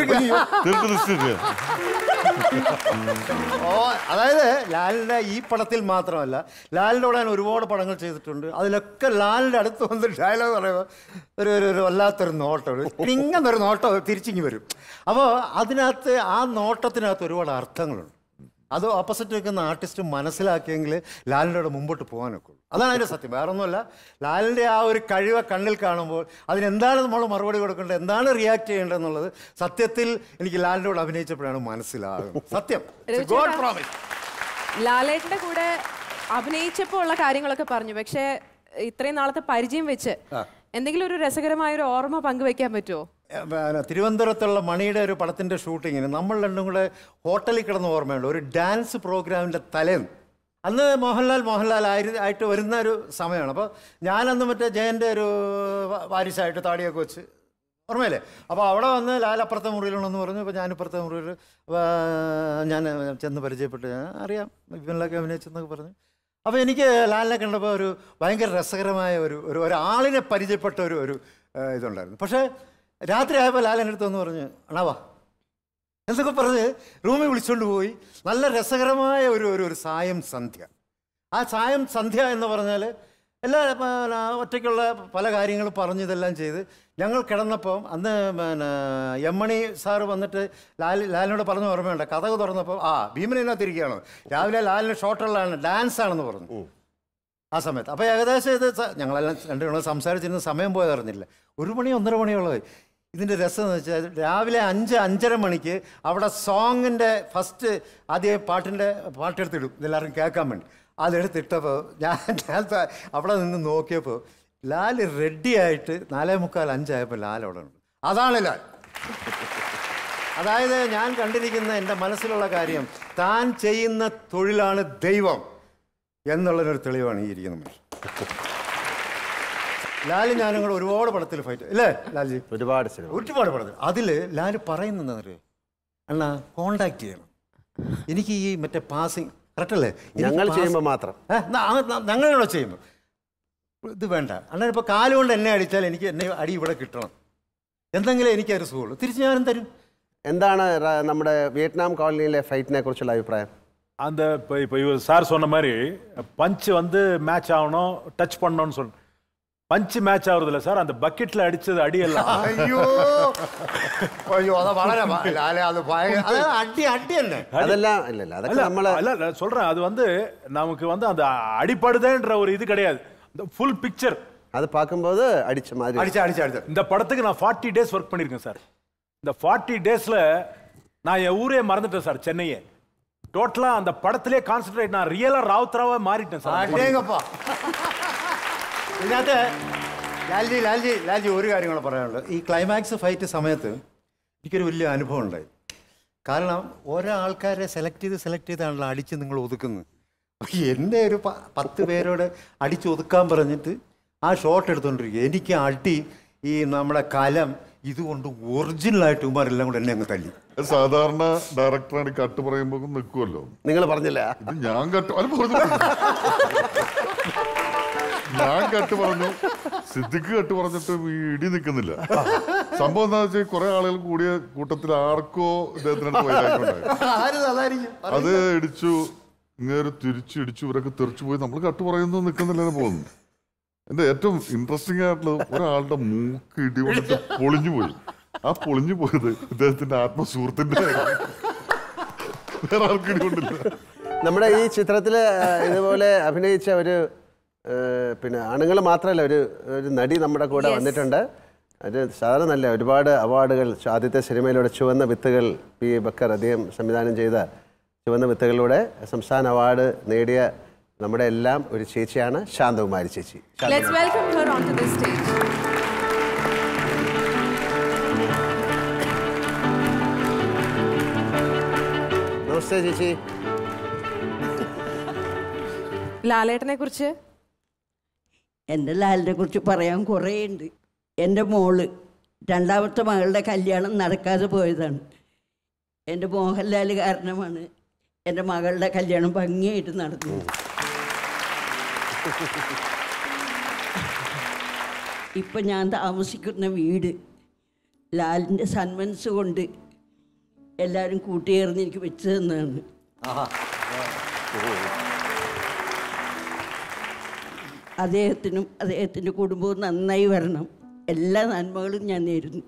ഓ അതായത് ലാലിൻ്റെ ഈ പടത്തിൽ മാത്രമല്ല, ലാലിൻ്റെ കൂടെ ഞാൻ ഒരുപാട് പടങ്ങൾ ചെയ്തിട്ടുണ്ട്. അതിലൊക്കെ ലാലിൻ്റെ അടുത്ത് വന്ന് ഡയലോഗ് പറയുമ്പോൾ ഒരു ഒരു വല്ലാത്തൊരു നോട്ടം, ഒരു ഇങ്ങനൊരു നോട്ടം തിരിച്ചിങ്ങി വരും. അപ്പോൾ അതിനകത്ത് ആ നോട്ടത്തിനകത്ത് ഒരുപാട് അർത്ഥങ്ങളുണ്ട്. അത് ഓപ്പോസിറ്റ് നിൽക്കുന്ന ആർട്ടിസ്റ്റ് മനസ്സിലാക്കിയെങ്കിൽ ലാലിൻ്റെ കൂടെ മുമ്പോട്ട് പോകാനൊക്കെ ഉള്ളൂ. അതാണ് അതിൻ്റെ സത്യം, വേറെ ഒന്നുമല്ല. ലാലിൻ്റെ ആ ഒരു കഴിവ് കണ്ണിൽ കാണുമ്പോൾ അതിനെന്താണ് നമ്മൾ മറുപടി കൊടുക്കേണ്ടത്, എന്താണ് റിയാക്ട് ചെയ്യേണ്ടതെന്നുള്ളത് സത്യത്തിൽ എനിക്ക് ലാലിൻ്റെ കൂടെ അഭിനയിച്ചപ്പോഴാണ് മനസ്സിലാകുന്നത്. സത്യം. God promise. ലാലേട്ടൻ്റെ കൂടെ അഭിനയിച്ചപ്പോൾ ഉള്ള കാര്യങ്ങളൊക്കെ പറഞ്ഞു, പക്ഷേ ഇത്രയും നാളത്തെ പരിചയം വെച്ച് എന്തെങ്കിലും ഒരു രസകരമായ ഒരു ഓർമ്മ പങ്കുവെക്കാൻ പറ്റുമോ? തിരുവനന്തപുരത്തുള്ള മണിയുടെ ഒരു പടത്തിൻ്റെ ഷൂട്ടിങ്ങിന് നമ്മൾ രണ്ടും കൂടെ ഹോട്ടലിൽ കിടന്ന ഓർമ്മയുണ്ട്. ഒരു ഡാൻസ് പ്രോഗ്രാമിൻ്റെ തലേന്ന്, അന്ന് മോഹൻലാൽ മോഹൻലാൽ ആയി ആയിട്ട് വരുന്ന ഒരു സമയമാണ്. അപ്പോൾ ഞാനന്ന് മറ്റേ ജയൻ്റെ ഒരു വാരിസായിട്ട് താടിയൊക്കെ വെച്ച്, ഓർമ്മയില്ലേ? അപ്പോൾ അവിടെ വന്ന് ലാൽ അപ്പുറത്തെ മുറിയിലുണ്ടെന്ന് പറഞ്ഞു. അപ്പോൾ ഞാനിപ്പുറത്തെ മുറിയിൽ ഞാൻ ചെന്ന് പരിചയപ്പെട്ട്, ഞാൻ അറിയാം ഇവനിലൊക്കെ അഭിനയിച്ചെന്നൊക്കെ പറഞ്ഞു. അപ്പോൾ എനിക്ക് ലാലിനെ കണ്ടപ്പോൾ ഒരു ഭയങ്കര രസകരമായ ഒരു ഒരു ഒരാളിനെ പരിചയപ്പെട്ട ഒരു ഒരു ഇതുണ്ടായിരുന്നു. പക്ഷേ രാത്രി ആയപ്പോൾ ലാലിൻ്റെ അടുത്ത് വന്ന് പറഞ്ഞു അണാവാ എന്തൊക്കെ പറഞ്ഞ് റൂമിൽ വിളിച്ചുകൊണ്ട് പോയി. നല്ല രസകരമായ ഒരു ഒരു ഒരു സായം സന്ധ്യ. ആ സായം സന്ധ്യ എന്ന് പറഞ്ഞാൽ എല്ലാ ഒറ്റയ്ക്കുള്ള പല കാര്യങ്ങളും പറഞ്ഞ് ഇതെല്ലാം ചെയ്ത് ഞങ്ങൾ കിടന്നപ്പോൾ അന്ന് പിന്നെ എം മണി സാറ് വന്നിട്ട് ലാൽ ലാലിനോട് പറഞ്ഞ ഓർമ്മയുണ്ട്. കഥക് തുറന്നപ്പോൾ ആ ഭീമനകത്തിരിക്കുകയാണ്, രാവിലെ ലാലിന് ഷോട്ടുള്ളതാണ്, ഡാൻസാണെന്ന് പറഞ്ഞു ആ സമയത്ത്. അപ്പോൾ ഏകദേശം ഇത് ഞങ്ങളെല്ലാം രണ്ടുപേരും സംസാരിച്ചിരുന്ന സമയം പോയത് അറിഞ്ഞില്ല. ഒരു മണി ഒന്നര മണിയുള്ളത്. ഇതിൻ്റെ രസം എന്ന് വെച്ചാൽ രാവിലെ അഞ്ച് അഞ്ചര മണിക്ക് അവിടെ സോങ്ങിൻ്റെ ഫസ്റ്റ് ആദ്യം പാട്ടിൻ്റെ പാട്ടെടുത്തിടും ഇതെല്ലാവരും കേൾക്കാൻ വേണ്ടി. അതെടുത്തിട്ടപ്പോൾ ഞാൻ ഞാൻ അവിടെ നിന്ന് നോക്കിയപ്പോൾ ലാൽ റെഡിയായിട്ട് നാലേ മുക്കാൽ അഞ്ചായപ്പോൾ ലാൽ അവിടെ ഉണ്ട്. അതാണ് ലാൽ. അതായത് ഞാൻ കണ്ടിരിക്കുന്ന എൻ്റെ മനസ്സിലുള്ള കാര്യം, താൻ ചെയ്യുന്ന തൊഴിലാണ് ദൈവം എന്നുള്ളൊരു തെളിവാണ് ഈ ഇരിക്കുന്ന മനുഷ്യൻ. ലാൽ ഞാനും കൂടെ ഒരുപാട് പടത്തിൽ ഫൈറ്റ് അല്ലേ ലാൽജി? ഒരുപാട് ഒരുപാട് പടത്തിൽ. അതിൽ ലാൽ പറയുന്നറിയോ, അണ്ണാ കോണ്ടാക്ട് ചെയ്യണം, എനിക്ക് ഈ മറ്റേ പാസിങ് കറക്റ്റ് അല്ലേ ഞങ്ങൾ ചെയ്യുമ്പോൾ മാത്രം, ഞങ്ങളോട് ചെയ്യുമ്പോൾ ഇത് വേണ്ട അണ്ണൻ. ഇപ്പോൾ കാലുകൊണ്ട് എന്നെ അടിച്ചാൽ എനിക്ക് എന്നെ അടി ഇവിടെ കിട്ടണം, എന്തെങ്കിലും എനിക്കൊരു സുഖമുള്ളൂ, തിരിച്ച് ഞാനും തരും. എന്താണ് നമ്മുടെ വിയറ്റ്നാം കോളനിയിലെ ഫൈറ്റിനെ കുറിച്ചുള്ള അഭിപ്രായം? அந்த இப்போ இப்போ இவர் சார் சொன்ன மாதிரி பஞ்சு வந்து மேட்ச் ஆகணும், டச் பண்ணணும்னு சொன்ன பஞ்சு மேட்ச் ஆகுறது இல்லை சார், அந்த பக்கெட்டில் அடித்தது அடியெல்லாம் ஐயோ ஐயோ அதை வளர அது அடி அடி என்ன அதெல்லாம் இல்லை இல்லை அதெல்லாம் நம்மள இல்லை சொல்கிறேன். அது வந்து நமக்கு வந்து அந்த அடிப்படுதுன்ற ஒரு இது கிடையாது, இந்த ஃபுல் பிக்சர் அது பார்க்கும்போது அடிச்ச மாதிரி அடிச்சு அடிச்சு அடிச்சு. இந்த படத்துக்கு நான் ஃபார்ட்டி டேஸ் ஒர்க் பண்ணியிருக்கேன் சார். இந்த ஃபார்ட்டி டேஸில் நான் என் ஊரே மறந்துட்டேன் சார், சென்னையே. டோட்டலா அந்த படத்திலே கான்சென்ட்ரேட், நான் ரியலா ராவுத்தராவா மாறிட்டேன் சார். അടേങ്ങപ്പാ. ഇതിനകത്ത് ലാൽജി ലാൽജി ലാൽജി ഒരു കാര്യം കൂടെ പറയാനുള്ളത്. ഈ ക്ലൈമാക്സ് ഫൈറ്റ് സമയത്ത് എനിക്കൊരു വലിയ അനുഭവം ഉണ്ടായി. കാരണം ഓരോ ആൾക്കാരെ സെലക്ട് ചെയ്ത് സെലക്ട് ചെയ്താണല്ലോ അടിച്ച് നിങ്ങൾ ഒതുക്കുന്നത്. അപ്പോൾ എൻ്റെ ഒരു പത്ത് പേരോട് അടിച്ച് ഒതുക്കാൻ പറഞ്ഞിട്ട് ആ ഷോട്ട് എടുത്തുകൊണ്ടിരിക്കുക. എനിക്ക് അടി ഈ നമ്മുടെ കലം ഇതുകൊണ്ട് ഒറിജിനലായിട്ട് ഉമാരെല്ലാം കൂടെ എന്നെ അങ്ങ് തല്ലി. സാധാരണ ഡയറക്ടറാണ് കട്ട് പറയുമ്പോൾ നിൽക്കുമല്ലോ. നിങ്ങൾ പറഞ്ഞില്ല ഇത് ഞാൻ കട്ട് ഞാൻ കട്ട് പറഞ്ഞു, സിദ്ദിഖ് കട്ട് പറഞ്ഞിട്ട് ഈ ഇടി നിൽക്കുന്നില്ല. സംഭവം എന്താ വെച്ചാൽ കുറെ ആളുകൾ കൂടിയ കൂട്ടത്തിൽ ആർക്കോ ഇദ്ദേഹത്തിനടുത്ത് വൈരാഗ്യമുണ്ടായി. അത് ഇടിച്ചു, ഇങ്ങനെ തിരിച്ചു ഇടിച്ചു, ഇവരൊക്കെ തെറിച്ചു പോയി. നമ്മൾ കട്ട് പറയുന്നത് നിൽക്കുന്നില്ലെന്ന് പോകുന്നു. എന്റെ ഏറ്റവും ഇൻട്രസ്റ്റിംഗ് ആയിട്ടുള്ളത് ഒരാളുടെ മൂക്ക് ഇടി കൊണ്ടിട്ട് പൊളിഞ്ഞു പോയി. ആ പൊളിഞ്ഞു പോയത് ഇദ്ദേഹത്തിന്റെ ആത്മസുഹൃത്തിന്റെ വേറെ ആർക്കും കൊണ്ടില്ല. നമ്മുടെ ഈ ചിത്രത്തിൽ ഇതുപോലെ അഭിനയിച്ച ഒരു പിന്നെ ആണുങ്ങൾ മാത്രമല്ല, ഒരു ഒരു നടി നമ്മുടെ കൂടെ വന്നിട്ടുണ്ട്. അത് സാധാരണ നല്ല ഒരുപാട് അവാർഡുകൾ, ആദ്യത്തെ സിനിമയിലൂടെ ചുവന്ന വിത്തുകൾ, പി ബക്കർ അദ്ദേഹം സംവിധാനം ചെയ്ത ചുവന്ന വിത്തുകളിലൂടെ സംസ്ഥാന അവാർഡ് നേടിയ നമ്മുടെ എല്ലാം ഒരു ചേച്ചിയാണ് ശാന്തകുമാരി ചേച്ചി. Let's welcome her onto the stage. നമസ്തേ ചേച്ചി. ലാലേട്ടനെ കുറിച്ച് എൻ്റെ ലാലിനെ കുറിച്ച് പറയാൻ കുറേ ഉണ്ട്. എൻ്റെ മോള് രണ്ടാമത്തെ മകളുടെ കല്യാണം നടക്കാതെ പോയതാണ്. എൻ്റെ മോഹൻലാൽ കാരണമാണ് എൻ്റെ മകളുടെ കല്യാണം ഭംഗിയായിട്ട് നടന്നത്. ഇപ്പം ഞാൻ താമസിക്കുന്ന വീട് ലാലിൻ്റെ സന്മനസ് കൊണ്ട് എല്ലാവരും കൂട്ടിയേർന്ന് എനിക്ക് വെച്ച് തന്നതാണ്. അദ്ദേഹത്തിനും അദ്ദേഹത്തിൻ്റെ കുടുംബവും നന്നായി വരണം. എല്ലാ നന്മകളും ഞാൻ നേരുന്നു.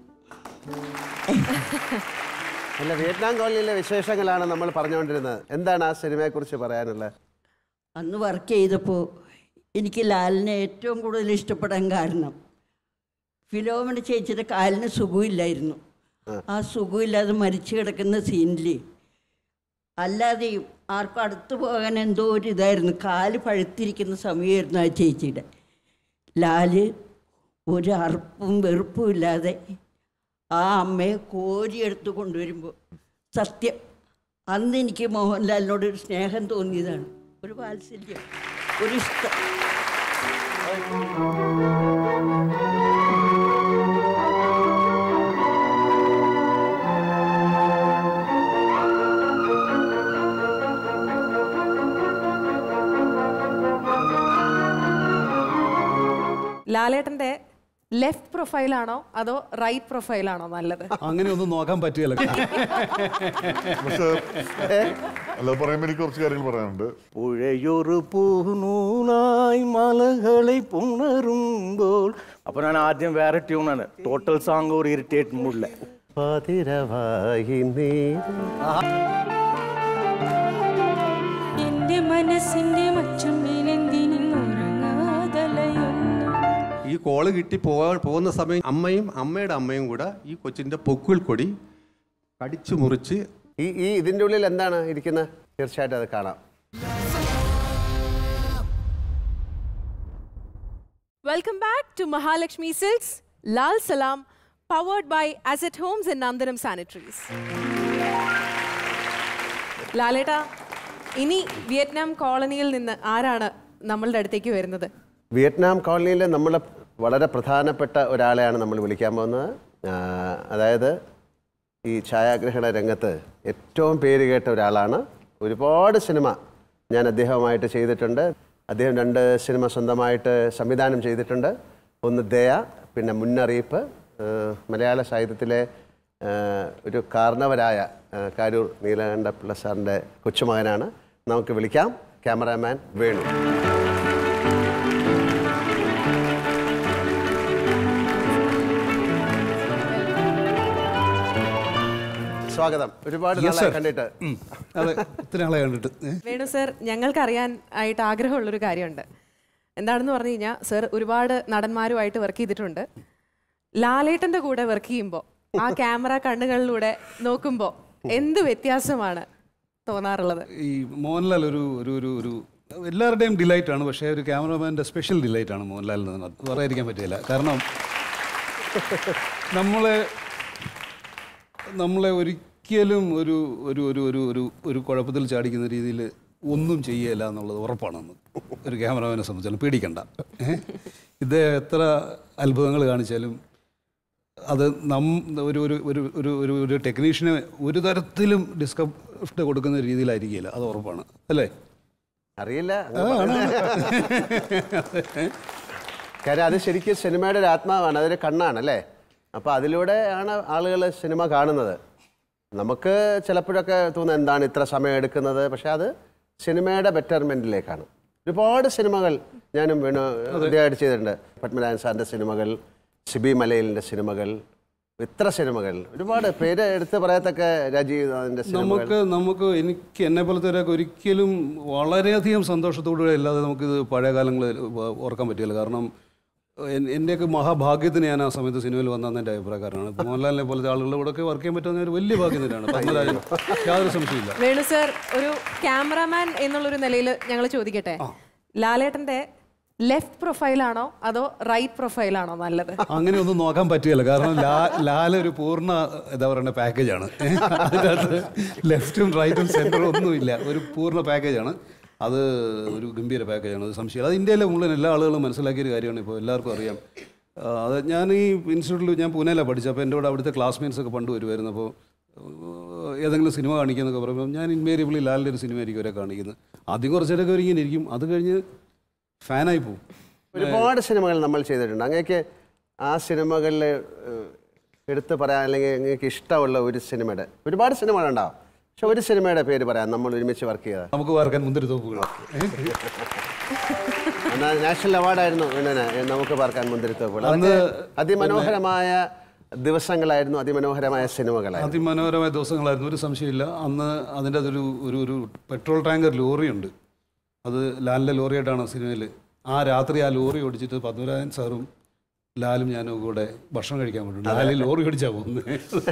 അല്ല, വിയറ്റ്നാം കോളനിയിലെ വിശേഷങ്ങളാണ് നമ്മൾ പറഞ്ഞുകൊണ്ടിരുന്നത്. എന്താണ് ആ സിനിമയെക്കുറിച്ച് പറയാനുള്ളത്? അന്ന് വർക്ക് ചെയ്തപ്പോൾ എനിക്ക് ലാലിനെ ഏറ്റവും കൂടുതൽ ഇഷ്ടപ്പെടാൻ കാരണം ഫിലോമിന ചേച്ചിയുടെ കാലിന് സുഖമില്ലായിരുന്നു. ആ സുഖമില്ലാതെ മരിച്ചു കിടക്കുന്ന സീനിൽ അല്ലാതെയും ആർക്കും അടുത്ത് പോകാൻ എന്തോ ഒരു ഇതായിരുന്നു. കാല് പഴുത്തിരിക്കുന്ന സമയമായിരുന്നു ആ ചേച്ചിയുടെ. ലാല് ഒരു അറുപ്പും വെറുപ്പും ഇല്ലാതെ ആ അമ്മയെ കോരിയെടുത്ത് കൊണ്ടുവരുമ്പോൾ സത്യം അന്ന് എനിക്ക് മോഹൻലാലിനോട് ഒരു സ്നേഹം തോന്നിയതാണ്. ഒരു വാത്സല്യം, ഒരു ഇഷ്ടം. ലാലേട്ടന്റെ ലെഫ്റ്റ് പ്രൊഫൈലാണോ അതോ റൈറ്റ് പ്രൊഫൈലാണോ നല്ലത്? അങ്ങനെ ഒന്നും നോക്കാൻ പറ്റില്ല. അല്ല, പറയുമ്പോൾ എനിക്ക് കുറച്ച് കാര്യങ്ങൾ പറയാനുണ്ട്. പുഴയൊരു പൂനൂലായി മലകളെ പുണരുമ്പോൾ. അപ്പൊ ഞാൻ ആദ്യം വേറെ ട്യൂണാണ്. ടോട്ടൽ സോങ് ഒരു ഇറിറ്റേറ്റ് മൂഡില്ല. എന്റെ മനസ്സിന്റെ മച്ചും ഈ കോള് കിട്ടി പോകാ പോകുന്ന സമയം അമ്മയും അമ്മയുടെ അമ്മയും കൂടെ ഈ കൊച്ചിൻ്റെ പൊക്കിൾ കൊടി കടിച്ചു മുറിച്ച് ഈ ഈ ഇതിൻ്റെ ഉള്ളിൽ എന്താണ് ഇരിക്കുന്നത്? തീർച്ചയായിട്ടും അത് കാണാം. Welcome back to Mahalakshmi silks Lal Salam, powered by Asset Homes and Nandanam sanitaries. ലാലേട്ട, ഇനി വിയറ്റ്നാം കോളനിയിൽ നിന്ന് ആരാണ് നമ്മളുടെ അടുത്തേക്ക് വരുന്നത്? വിയറ്റ്നാം കോളനിയിൽ നമ്മൾ വളരെ പ്രധാനപ്പെട്ട ഒരാളെയാണ് നമ്മൾ വിളിക്കാൻ പോകുന്നത്. അതായത് ഈ ഛായാഗ്രഹണ രംഗത്ത് ഏറ്റവും പേര് കേട്ട ഒരാളാണ്. ഒരുപാട് സിനിമ ഞാൻ അദ്ദേഹവുമായിട്ട് ചെയ്തിട്ടുണ്ട്. അദ്ദേഹം രണ്ട് സിനിമ സ്വന്തമായിട്ട് സംവിധാനം ചെയ്തിട്ടുണ്ട്. ഒന്ന് ദയ, പിന്നെ മുന്നറിയിപ്പ്. മലയാള സാഹിത്യത്തിലെ ഒരു കാരണവരായ കാരൂർ നീലകണ്ഠപിള്ള സാറിൻ്റെ കൊച്ചുമകനാണ്. നമുക്ക് വിളിക്കാം. ക്യാമറാമാൻ വേണു. സ്വാഗതം. ഒരുപാട് നാളായി കണ്ടിട്ട്. അതെ, ഒത്തിരി നാളെ കണ്ടിട്ട്. വേണു സർ, ഞങ്ങൾക്ക് അറിയാൻ ആയിട്ട് ആഗ്രഹമുള്ളൊരു കാര്യമുണ്ട്. എന്താണെന്ന് പറഞ്ഞു കഴിഞ്ഞാൽ, സർ ഒരുപാട് നടന്മാരുമായിട്ട് വർക്ക് ചെയ്തിട്ടുണ്ട്. ലാലേട്ടൻ്റെ കൂടെ വർക്ക് ചെയ്യുമ്പോൾ ആ ക്യാമറ കണ്ണുകളിലൂടെ നോക്കുമ്പോൾ എന്ത് വ്യത്യാസമാണ് തോന്നാറുള്ളത്? ഈ മോഹൻലാൽ ഒരു ഒരു ഒരു ഒരു എല്ലാവരുടെയും ഡിലൈറ്റ് ആണ്. പക്ഷേ ഒരു ക്യാമറമാൻ്റെ സ്പെഷ്യൽ ഡിലൈറ്റ് ആണ് മോഹൻലാലിൽ നിന്ന്. പറയാതിരിക്കാൻ പറ്റില്ല. കാരണം നമ്മളെ നമ്മളെ ഒരിക്കലും ഒരു ഒരു ഒരു ഒരു ഒരു ഒരു കുഴപ്പത്തിൽ ചാടിക്കുന്ന രീതിയിൽ ഒന്നും ചെയ്യല്ല എന്നുള്ളത് ഉറപ്പാണെന്ന് ഒരു ക്യാമറമാനെ സംബന്ധിച്ചാലും പേടിക്കണ്ട. ഇദ്ദേഹം എത്ര അത്ഭുതങ്ങൾ കാണിച്ചാലും അത് നം ഒരു ഒരു ഒരു ഒരു ഒരു ഒരു ടെക്നീഷ്യന് ഒരു തരത്തിലും ഡിസ്കംഫർട്ട് കൊടുക്കുന്ന രീതിയിലായിരിക്കില്ല. അത് ഉറപ്പാണ്, അല്ലേ? അറിയില്ല. കാര്യം അത് ശരിക്കും സിനിമയുടെ ഒരു ആത്മാവാണ്, അതൊരു കണ്ണാണ്, അല്ലേ? അപ്പോൾ അതിലൂടെയാണ് ആളുകൾ സിനിമ കാണുന്നത്. നമുക്ക് ചിലപ്പോഴൊക്കെ തോന്നുന്നത് എന്താണ് ഇത്ര സമയം എടുക്കുന്നത്, പക്ഷെ അത് സിനിമയുടെ ബെറ്റർമെൻറ്റിലേക്കാണ്. ഒരുപാട് സിനിമകൾ ഞാനും വേണു ഇതായിട്ട് ചെയ്തിട്ടുണ്ട്. പത്മനാഭൻ സാറിൻ്റെ സിനിമകൾ, സിബി മലയിലിൻ്റെ സിനിമകൾ, ഇത്ര സിനിമകൾ ഒരുപാട് പേര് എടുത്ത് പറയത്തക്ക രാജീവ് അതിൻ്റെ നമുക്ക് നമുക്ക് എനിക്ക് എന്നെ പോലത്തെ ഒരാൾക്ക് ഒരിക്കലും വളരെയധികം സന്തോഷത്തോടുകൂടി അല്ലാതെ നമുക്കിത് പഴയ കാലങ്ങളിൽ ഓർക്കാൻ പറ്റില്ല. കാരണം എൻ്റെയൊക്കെ മഹാഭാഗ്യത്തിന് ഞാൻ ആ സമയത്ത് സിനിമയിൽ വന്നതെന്ന് എൻ്റെ അഭിപ്രായക്കാരനാണ്. മോഹൻലാലിനെ പോലത്തെ ആളുകളുടെ കൂടെ ഒക്കെ വർക്ക് ചെയ്യാൻ പറ്റുന്ന ഒരു വലിയ ഭാഗ്യം തന്നെയാണ്. പത്മരാജൻ യാതൊരു സംശയമില്ല. വേണു സർ, ഒരു ക്യാമറാമാൻ എന്നുള്ളൊരു നിലയിൽ ഞങ്ങൾ ചോദിക്കട്ടെ, ലാലേട്ടൻ്റെ ലെഫ്റ്റ് പ്രൊഫൈലാണോ അതോ റൈറ്റ് പ്രൊഫൈലാണോ നല്ലത്? അങ്ങനെ ഒന്നും നോക്കാൻ പറ്റുകയില്ല. കാരണം ലാ ലാൽ ഒരു പൂർണ്ണ എന്താ പറയുക പാക്കേജാണ്. അതിനകത്ത് ലെഫ്റ്റും റൈറ്റും സെൻറ്ററും ഒന്നുമില്ല, ഒരു പൂർണ്ണ പാക്കേജാണ്. അത് ഒരു ഗംഭീര പാക്കേജാണ്, അത് സംശയം. അത് ഇന്ത്യയിലെ മുഴുവൻ എല്ലാ ആളുകളും മനസ്സിലാക്കിയൊരു കാര്യമാണ്. ഇപ്പോൾ എല്ലാവർക്കും അറിയാം. അത് ഞാൻ ഈ ഇൻസ്റ്റിറ്റ്യൂട്ടിൽ ഞാൻ പൂനെയിലാണ് പഠിച്ചത്. അപ്പോൾ എൻ്റെ കൂടെ അവിടുത്തെ ക്ലാസ്മേറ്റ്സ് ഒക്കെ പണ്ട് വരുമായിരുന്നു. അപ്പോൾ ഏതെങ്കിലും സിനിമ കാണിക്കുന്നൊക്കെ പറയുമ്പോൾ ഞാൻ ഇൻവേരിയബിളി ലാലിൻ്റെ ഒരു സിനിമ ആയിരിക്കും അവരെ കാണിക്കുന്നത്. ആദ്യം കുറച്ചേരൊക്കെ ഒരു ഇങ്ങനെ ഇരിക്കും, അത് കഴിഞ്ഞ് ഫാനായി പോകും. ഒരുപാട് സിനിമകൾ നമ്മൾ ചെയ്തിട്ടുണ്ട്. അങ്ങേക്ക് ആ സിനിമകളിൽ എടുത്ത് പറയാൻ അല്ലെങ്കിൽ നിങ്ങൾക്ക് ഇഷ്ടമുള്ള ഒരു സിനിമയുടെ ഒരുപാട് സിനിമകളുണ്ടാവും, പക്ഷെ ഒരു സിനിമയുടെ പേര് പറയാം നമ്മൾ ഒരുമിച്ച് വർക്ക് ചെയ്തത്. നമുക്ക് പാർക്കാൻ മുന്തിരിത്തോപ്പുകൾ എന്നാൽ നാഷണൽ അവാർഡായിരുന്നു നമുക്ക് പാർക്കാൻ മുന്തിരിത്തോപ്പുകൾ. അന്ന് അതിമനോഹരമായ ദിവസങ്ങളായിരുന്നു, അതിമനോഹരമായ സിനിമകളായിരുന്നു, അതിമനോഹരമായ ദിവസങ്ങളായിരുന്നു, ഒരു സംശയമില്ല. അന്ന് അതിൻ്റെ അതൊരു ഒരു ഒരു പെട്രോൾ ടാങ്കർ ലോറിയുണ്ട്, അത് ലാലിൻ്റെ ലോറിയായിട്ടാണ് സിനിമയിൽ. ആ രാത്രി ആ ലോറി ഓടിച്ചിട്ട് പത്മരാജൻ സാറും ലാലും ഞാനും കൂടെ ഭക്ഷണം കഴിക്കാൻ പറ്റുന്നുണ്ട്. ലാലിൽ ലോറി ഓടിച്ചാൽ പോകുന്നത്,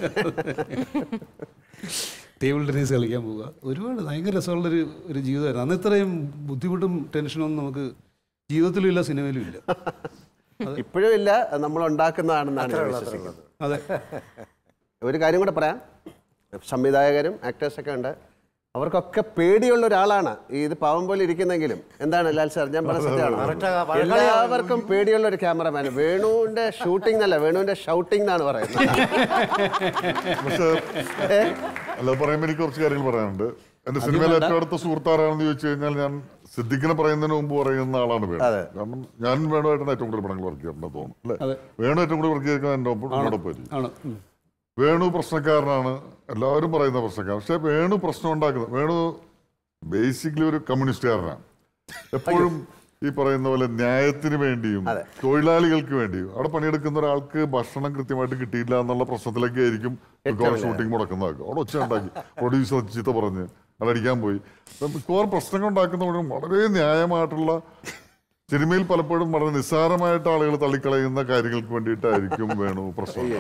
ടേബിൾ ടെന്നീസ് കളിക്കാൻ പോവുക. ഒരുപാട് ഭയങ്കര രസമുള്ളൊരു ഒരു ജീവിതമായിരുന്നു. അന്ന് ഇത്രയും ബുദ്ധിമുട്ടും ടെൻഷനൊന്നും നമുക്ക് ജീവിതത്തിലും ഇല്ല, സിനിമയിലും ഇല്ല. ഇപ്പോഴും ഇല്ല, നമ്മൾ ഉണ്ടാക്കുന്നതാണെന്നാണ് ഞാൻ വിശ്വസിക്കുന്നത്. അതെ. ഒരു കാര്യം കൂടെ പറയാം, സംവിധായകരും ആക്ടേഴ്സൊക്കെ ഉണ്ട്, അവർക്കൊക്കെ പേടിയുള്ള ഒരാളാണ് ഈ ഇത് പാവം പോലെ ഇരിക്കുന്നെങ്കിലും. എന്താണ് ലാൽ സാർ, ഞാൻ പറഞ്ഞ സത്യമാണോ? എല്ലാവർക്കും പേടിയുള്ള ഒരു ക്യാമറമാൻ. വേണുവിന്റെ ഷൂട്ടിംഗ് എന്നല്ല, വേണുവിന്റെ ഷൗട്ടിംഗ് എന്നാണ് പറയുന്നത്. പക്ഷേ അല്ല, പറയുമ്പോൾ എനിക്ക് കുറച്ച് കാര്യങ്ങൾ പറയാനുണ്ട്. എന്റെ സിനിമയിൽ ഏറ്റവും അടുത്ത സുഹൃത്താരാണെന്ന് ചോദിച്ചു കഴിഞ്ഞാൽ ഞാൻ സിദ്ദിഖിനെ പറയുന്നതിന് മുമ്പ് പറയുന്ന ആളാണ് വേണു. കാരണം ഞാൻ വേണുമായിട്ടാണ് ഏറ്റവും കൂടുതൽ പടങ്ങൾ വർക്ക് ചെയ്യാറുണ്ട് തോന്നുന്നു അല്ലേ? വേണു ഏറ്റവും കൂടുതൽ വർക്ക് ചെയ്തിരിക്കുന്നത് എൻ്റെ ഒപ്പം എന്നോടൊപ്പം. വേണു പ്രശ്നക്കാരനാണ്, എല്ലാവരും പറയുന്ന പ്രശ്നക്കാരൻ. പക്ഷെ വേണു പ്രശ്നം ഉണ്ടാക്കുന്നത്, വേണു ബേസിക്കലി ഒരു കമ്മ്യൂണിസ്റ്റുകാരനാണ്. എപ്പോഴും ഈ പറയുന്ന പോലെ ന്യായത്തിന് വേണ്ടിയും തൊഴിലാളികൾക്ക് വേണ്ടിയും അവിടെ പണിയെടുക്കുന്ന ഒരാൾക്ക് ഭക്ഷണം കൃത്യമായിട്ട് കിട്ടിയില്ല എന്നുള്ള പ്രശ്നത്തിലേക്ക് ആയിരിക്കും മിക്കവാറും ഷൂട്ടിംഗ് മുടക്കുന്നതൊക്കെ. അവിടെ ഒച്ച ഉണ്ടാക്കി പ്രൊഡ്യൂസർ ചീത്ത പറഞ്ഞ് അതടിക്കാൻ പോയി. മിക്കവാറും പ്രശ്നങ്ങൾ ഉണ്ടാക്കുന്നവരും വളരെ ന്യായമായിട്ടുള്ള സിനിമയിൽ പലപ്പോഴും വളരെ നിസ്സാരമായിട്ട് ആളുകൾ തള്ളിക്കളയുന്ന കാര്യങ്ങൾക്ക് വേണ്ടിയിട്ടായിരിക്കും വേണു പ്രശ്നം.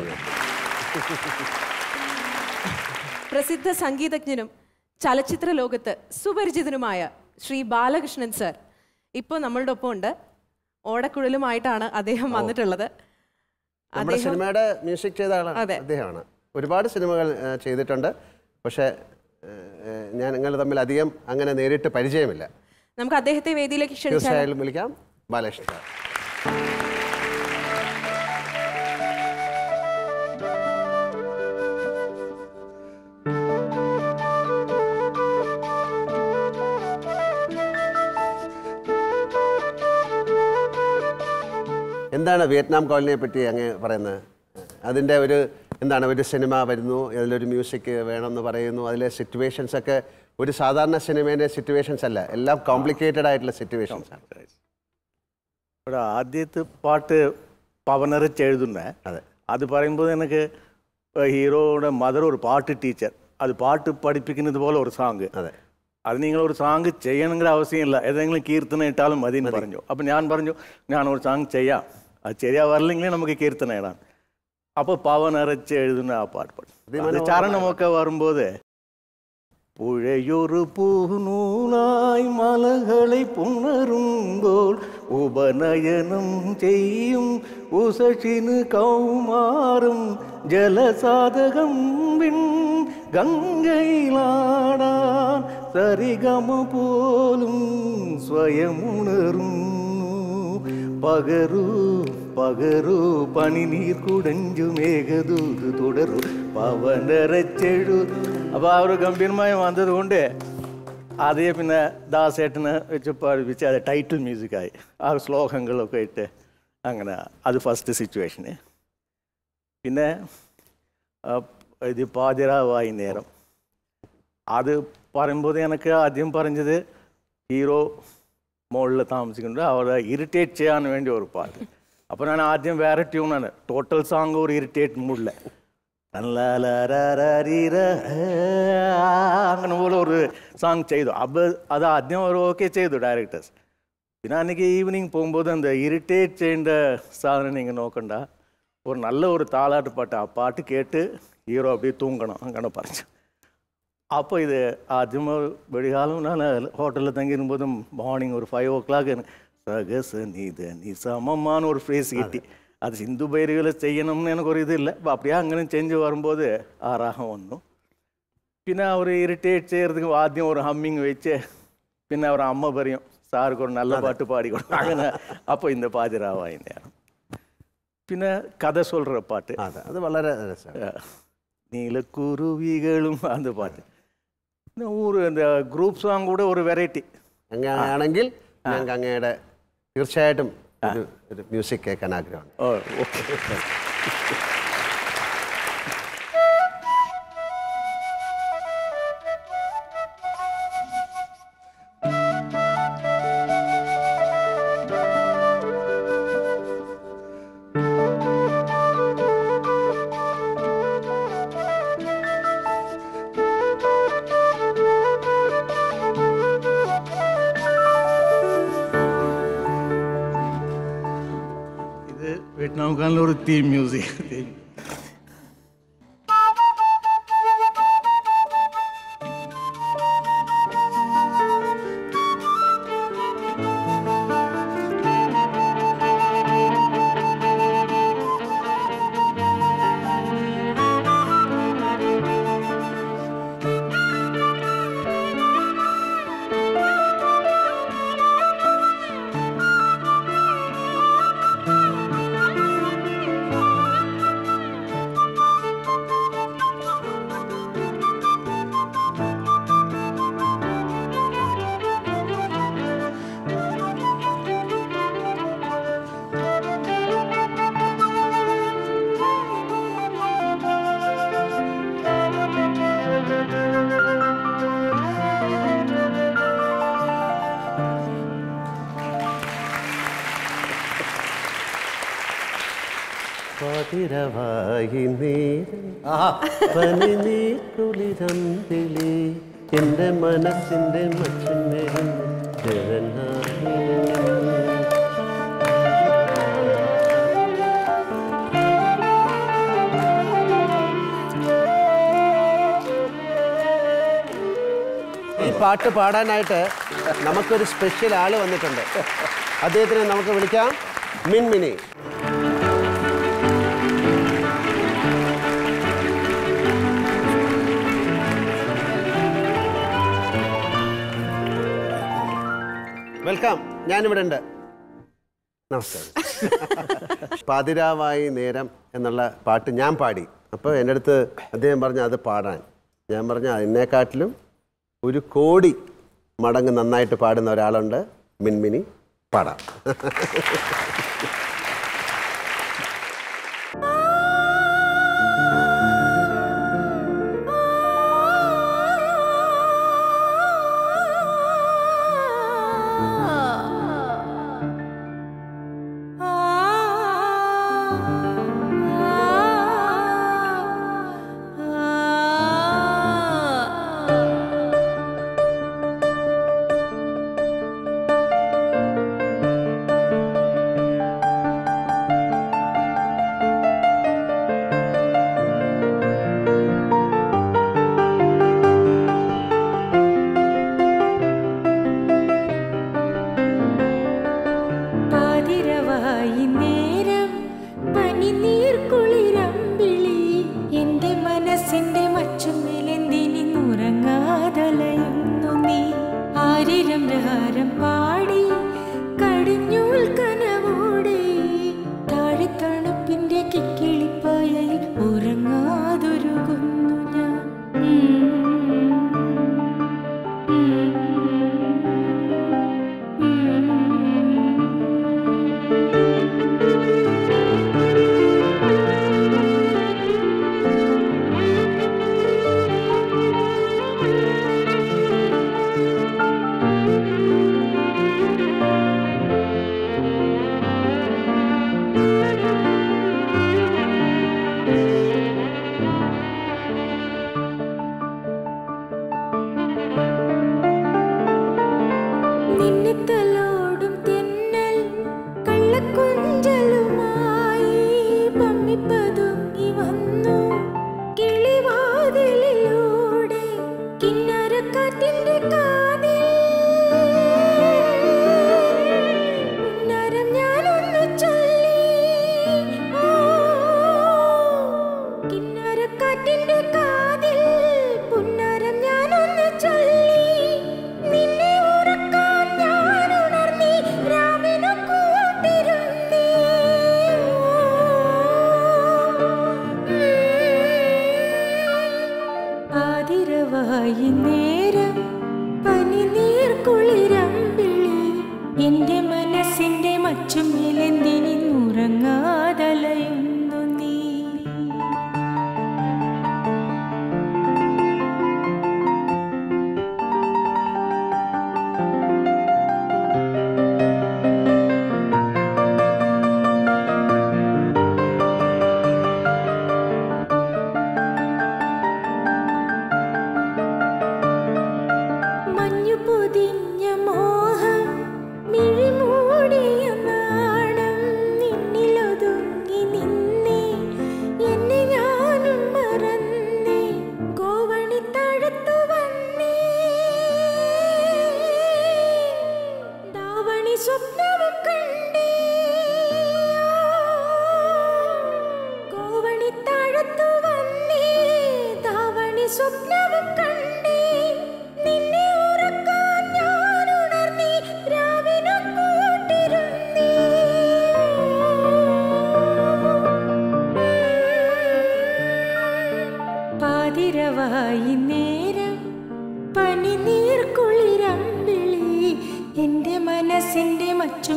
പ്രസിദ്ധ സംഗീതജ്ഞനും ചലച്ചിത്ര ലോകത്ത് സുപരിചിതനുമായ ശ്രീ ബാലകൃഷ്ണൻ സർ ഇപ്പോൾ നമ്മളുടെ ഒപ്പം ഉണ്ട്. ഓടക്കുഴലുമായിട്ടാണ് അദ്ദേഹം വന്നിട്ടുള്ളത്. നമ്മുടെ സിനിമയുടെ മ്യൂസിക് ചെയ്ത ആളാണ് അദ്ദേഹമാണ്. ഒരുപാട് സിനിമകൾ ചെയ്തിട്ടുണ്ട്, പക്ഷേ ഞാൻ നിങ്ങൾ തമ്മിൽ അധികം അങ്ങനെ നേരിട്ട് പരിചയമില്ല. നമുക്ക് അദ്ദേഹത്തെ വേദിയിലേക്ക് ക്ഷണിച്ചാലും വിളിക്കാം. ബാലകൃഷ്ണൻ സാർ. എന്താണ് വിയറ്റ്നാം കോളനിയെ പറ്റി അങ്ങ് പറയുന്നത്? അതിൻ്റെ ഒരു എന്താണ്, ഒരു സിനിമ വരുന്നു, അതിലൊരു മ്യൂസിക് വേണമെന്ന് പറയുന്നു, അതിലെ സിറ്റുവേഷൻസ് ഒക്കെ ഒരു സാധാരണ സിനിമേൻ്റെ സിറ്റുവേഷൻസ് അല്ല, എല്ലാം കോംപ്ലിക്കേറ്റഡ് ആയിട്ടുള്ള സിറ്റുവേഷൻസ് ആണ്. ഇവിടെ ആദ്യത്തെ പാട്ട് പവനറിച്ച് എഴുതുന്നേ. അതെ, അത് പറയുമ്പോൾ എനിക്ക് ഹീറോയുടെ മദർ ഒരു പാട്ട് ടീച്ചർ, അത് പാട്ട് പഠിപ്പിക്കുന്നത് പോലെ ഒരു സാങ്. അതെ, അത് നിങ്ങളൊരു സാങ് ചെയ്യണമെങ്കിൽ ആവശ്യമില്ല, ഏതെങ്കിലും കീർത്തന ഇട്ടാലും മതി എന്ന് പറഞ്ഞു. അപ്പം ഞാൻ പറഞ്ഞു ഞാനൊരു സാങ് ചെയ്യാം, അത് ശരിയാ വരില്ലെങ്കിൽ നമുക്ക് കീർത്തന ഇടാം. അപ്പോൾ പവനറിച്ച് എഴുതുന്ന ആ പാട്ട് പാടും. ചരണമൊക്കെ വരുമ്പോൾ പുഴയൊരു പൂനൂലായി മലകളെ പുണരുമ്പോൾ ഉപനയനം ചെയ്യും ഉസഷിന് കൗമാറും ജലസാധകം വിൺ ഗംഗയിലാടാൻ സരിഗമ പോലും സ്വയമുണരും. പകരൂ പകരൂ പനിനീർ കുടഞ്ചു മേഘദൂത് തുടരും പവനരച്ചെഴു. അപ്പോൾ ആ ഒരു ഗംഭീരമായി വന്നതുകൊണ്ട് അതേ പിന്നെ ദാസേട്ടന് വെച്ച് പഠിപ്പിച്ച് അത് ടൈറ്റിൽ മ്യൂസിക്കായി ആ ശ്ലോകങ്ങളൊക്കെ ഇട്ട് അങ്ങനെ. അത് ഫസ്റ്റ് സിറ്റുവേഷന്. പിന്നെ ഇത് പാതിരാവായി നേരം, അത് പറയുമ്പോൾ എനിക്ക് ആദ്യം പറഞ്ഞത് ഹീറോ മുകളിൽ താമസിക്കുന്നുണ്ട്, അവരെ ഇറിറ്റേറ്റ് ചെയ്യാൻ വേണ്ടി ഒരു പാട്ട്. അപ്പോൾ ഞാൻ ആദ്യം വേറെ ട്യൂണാണ്, ടോട്ടൽ സോങ് ഒരു ഇറിറ്റേറ്റ് മൂഡിൽ. അങ്ങനെ പോലെ ഒരു സോങ് ചെയ്തു. അപ്പോൾ അത് ആദ്യം അവർ ഓക്കെ ചെയ്തു ഡയറക്ടേഴ്സ്. പിന്നെ അன்றைக்கி ഈവനിങ് പോകുമ്പോൾ அந்த ഇറിറ്റേറ്റ് ചെയ്യേണ്ട സാധനം നിങ്ങൾ നോക്കണ്ട, ഒരു നല്ല ഒരു താളാട്ട് പാട്ട്, ആ പാട്ട് കേട്ട് ഹീറോ அப்படியே தூங்கணும் അങ്ങനെ പറഞ്ഞു. അപ്പോൾ ഇത് ആദ്യം വെടികാലം ഞാൻ ഹോട്ടലിൽ തങ്ങിയിരുമ്പോഴും മോർണിംഗ് ഒരു ഫൈവ് ഓ ക്ലാക്ക് സഗസ നീത നിസമமான ഒരു ഫ്രേസ് കിട്ടി. അത് സിന്ധു ഭൈരവികൾ ചെയ്യണമെന്ന് എനിക്കൊരു ഇതില്ല. അപ്പോൾ அப்படியே അങ്ങനെ ചേഞ്ച് വരുമ്പോൾ ആ രാഗം വന്നു. പിന്നെ അവർ ഇറിറ്റേറ്റ് ചെയ്യறதுக்கு ആദ്യം ഒരു ഹമ്മിങ് വെച്ച് പിന്നെ അവർ അമ്മ പറയും സാർക്ക് ഒരു നല്ല പാട്ട് പാടിക്കൊടുക്കും. അങ്ങനെ അപ്പോൾ இந்த பாதிராவாய் நேரம். പിന്നെ കഥ சொல்கிற പാട്ട് അത് വളരെ നീലക്കുരുവികളും அந்த പാട്ട്. ഒരു എന്താ ഗ്രൂപ്പ് സോങ് കൂടെ ഒരു വെറൈറ്റി അങ്ങനെയാണെങ്കിൽ ഞങ്ങൾക്ക് അങ്ങയുടെ തീർച്ചയായിട്ടും ഒരു മ്യൂസിക് കേൾക്കാൻ ആഗ്രഹമാണ്. Oh okay. ഒരു തീം മ്യൂസിക്. പാതിരവായി നീ കുളിരന്തിളി എൻ്റെ മനസ്സിൻ്റെ മച്ചിനെ ഈ പാട്ട് പാടാനായിട്ട് നമുക്കൊരു സ്പെഷ്യൽ ആള് വന്നിട്ടുണ്ട്. അദ്ദേഹത്തിനെ നമുക്ക് വിളിക്കാം. മിൻമിനി. വെൽക്കം. ഞാനിവിടെ ഉണ്ട്. നമസ്കാരം. പാതിരാവായി നേരം എന്നുള്ള പാട്ട് ഞാൻ പാടി. അപ്പോൾ എൻ്റെ അടുത്ത് അദ്ദേഹം പറഞ്ഞു അത് പാടാൻ. ഞാൻ പറഞ്ഞു അതിനെക്കാട്ടിലും ഒരു കോടി മടങ്ങ് നന്നായിട്ട് പാടുന്ന ഒരാളുണ്ട്, മിൻമിനി. പാടാം. ആ കിന്നരക്കാറ്റിന്റെ കാതിൽ പുന്നാരം ഞാനൊന്ന് ചൊല്ലി നിന്നെ ഉറക്കാൻ ഞാൻ ഉണർന്നി രാവിനു കൂട്ടിരുന്നേ ആതിരവായി നേരം പനിനീർ കുളിരമ്പിളി എന്റെ മനസ്സിന്റെ മച്ചുമേലെന്തിനുറങ്ങാതലയുന്നു നീ മഞ്ഞു പൊതിഞ്ഞ മോഹം മിഴിമൂടിയ നാണം നിന്നിലൊതുങ്ങി നിന്നേ എന്നെ ഞാനും മറന്നേ കോവണി താഴത്തു വന്നേ ദാവണി സ്വപ്നവും കണ്ടേ കോവണി താഴത്തു വന്നേ ദാവണി സ്വപ്നവും കണ്ടേ നിന്നെ ഉറക്കാൻ ഞാൻ ഉണർന്നി രാവിനു കൂട്ടിരുന്നേ പാതിരവായി നേരം പനിനീർ കുളിരമ്പിളി എന്റെ മനസ്സിന്റെ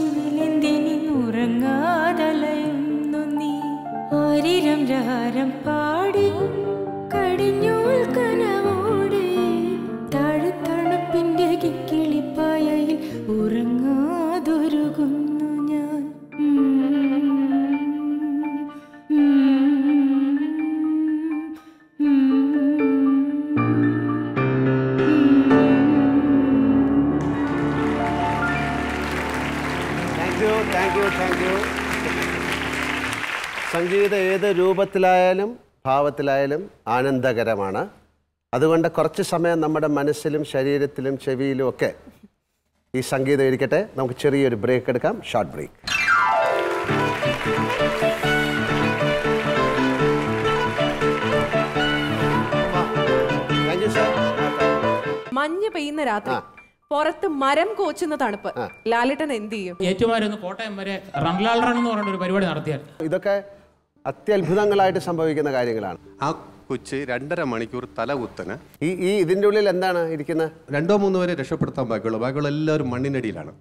മച്ചുമ്പിലെന്തിനുറങ്ങാതലയുന്നു നീ ആരിരം രാരം പാടി കടിഞ്ഞൂൽ കനവോടെ താഴത്തണുപ്പിന്റെ കിക്കിളിപ്പായയിൽ ഉറങ്ങാതൊരുകുന്നു ഞാൻ thank you thank you thank you. സംഗീതം ഏത് രൂപത്തിലായാലും ഭാവത്തിലായാലും ആനന്ദകരമാണ്. അതുകൊണ്ട് കുറച്ച് സമയം നമ്മുടെ മനസ്സിലും ശരീരത്തിലും ചെവിയിലും ഒക്കെ ഈ സംഗീതം ഇരിക്കട്ടെ. നമുക്ക് ചെറിയൊരു ബ്രേക്ക് എടുക്കാം. Short break. Thank you sir. മഞ്ഞ് പെയ്യുന്ന രാത്രി പുറത്ത് മരം കോച്ചുന്ന തണുപ്പ് ലാലേട്ടൻ എന്ത് ചെയ്യും? ഏറ്റുമാനൂർ കോട്ടയം വരെ റൺലാൽ റൺ എന്ന് പറഞ്ഞ ഒരു പരിപാടി നടത്തിയാൽ ഇതൊക്കെ അത്യത്ഭുതങ്ങളായിട്ട് സംഭവിക്കുന്ന കാര്യങ്ങളാണ്. ആ കൊച്ച് രണ്ടര മണിക്കൂർ തല കുത്തന് ഈ ഈ ഇതിൻ്റെ ഉള്ളിൽ എന്താണ് ഇരിക്കുന്നത്? രണ്ടോ മൂന്നോ വരെ രക്ഷപ്പെടുത്താൻ ബാക്കിയുള്ളൂ. ബാക്കിയുള്ള എല്ലാവരും മണ്ണിനടിയിലാണ്.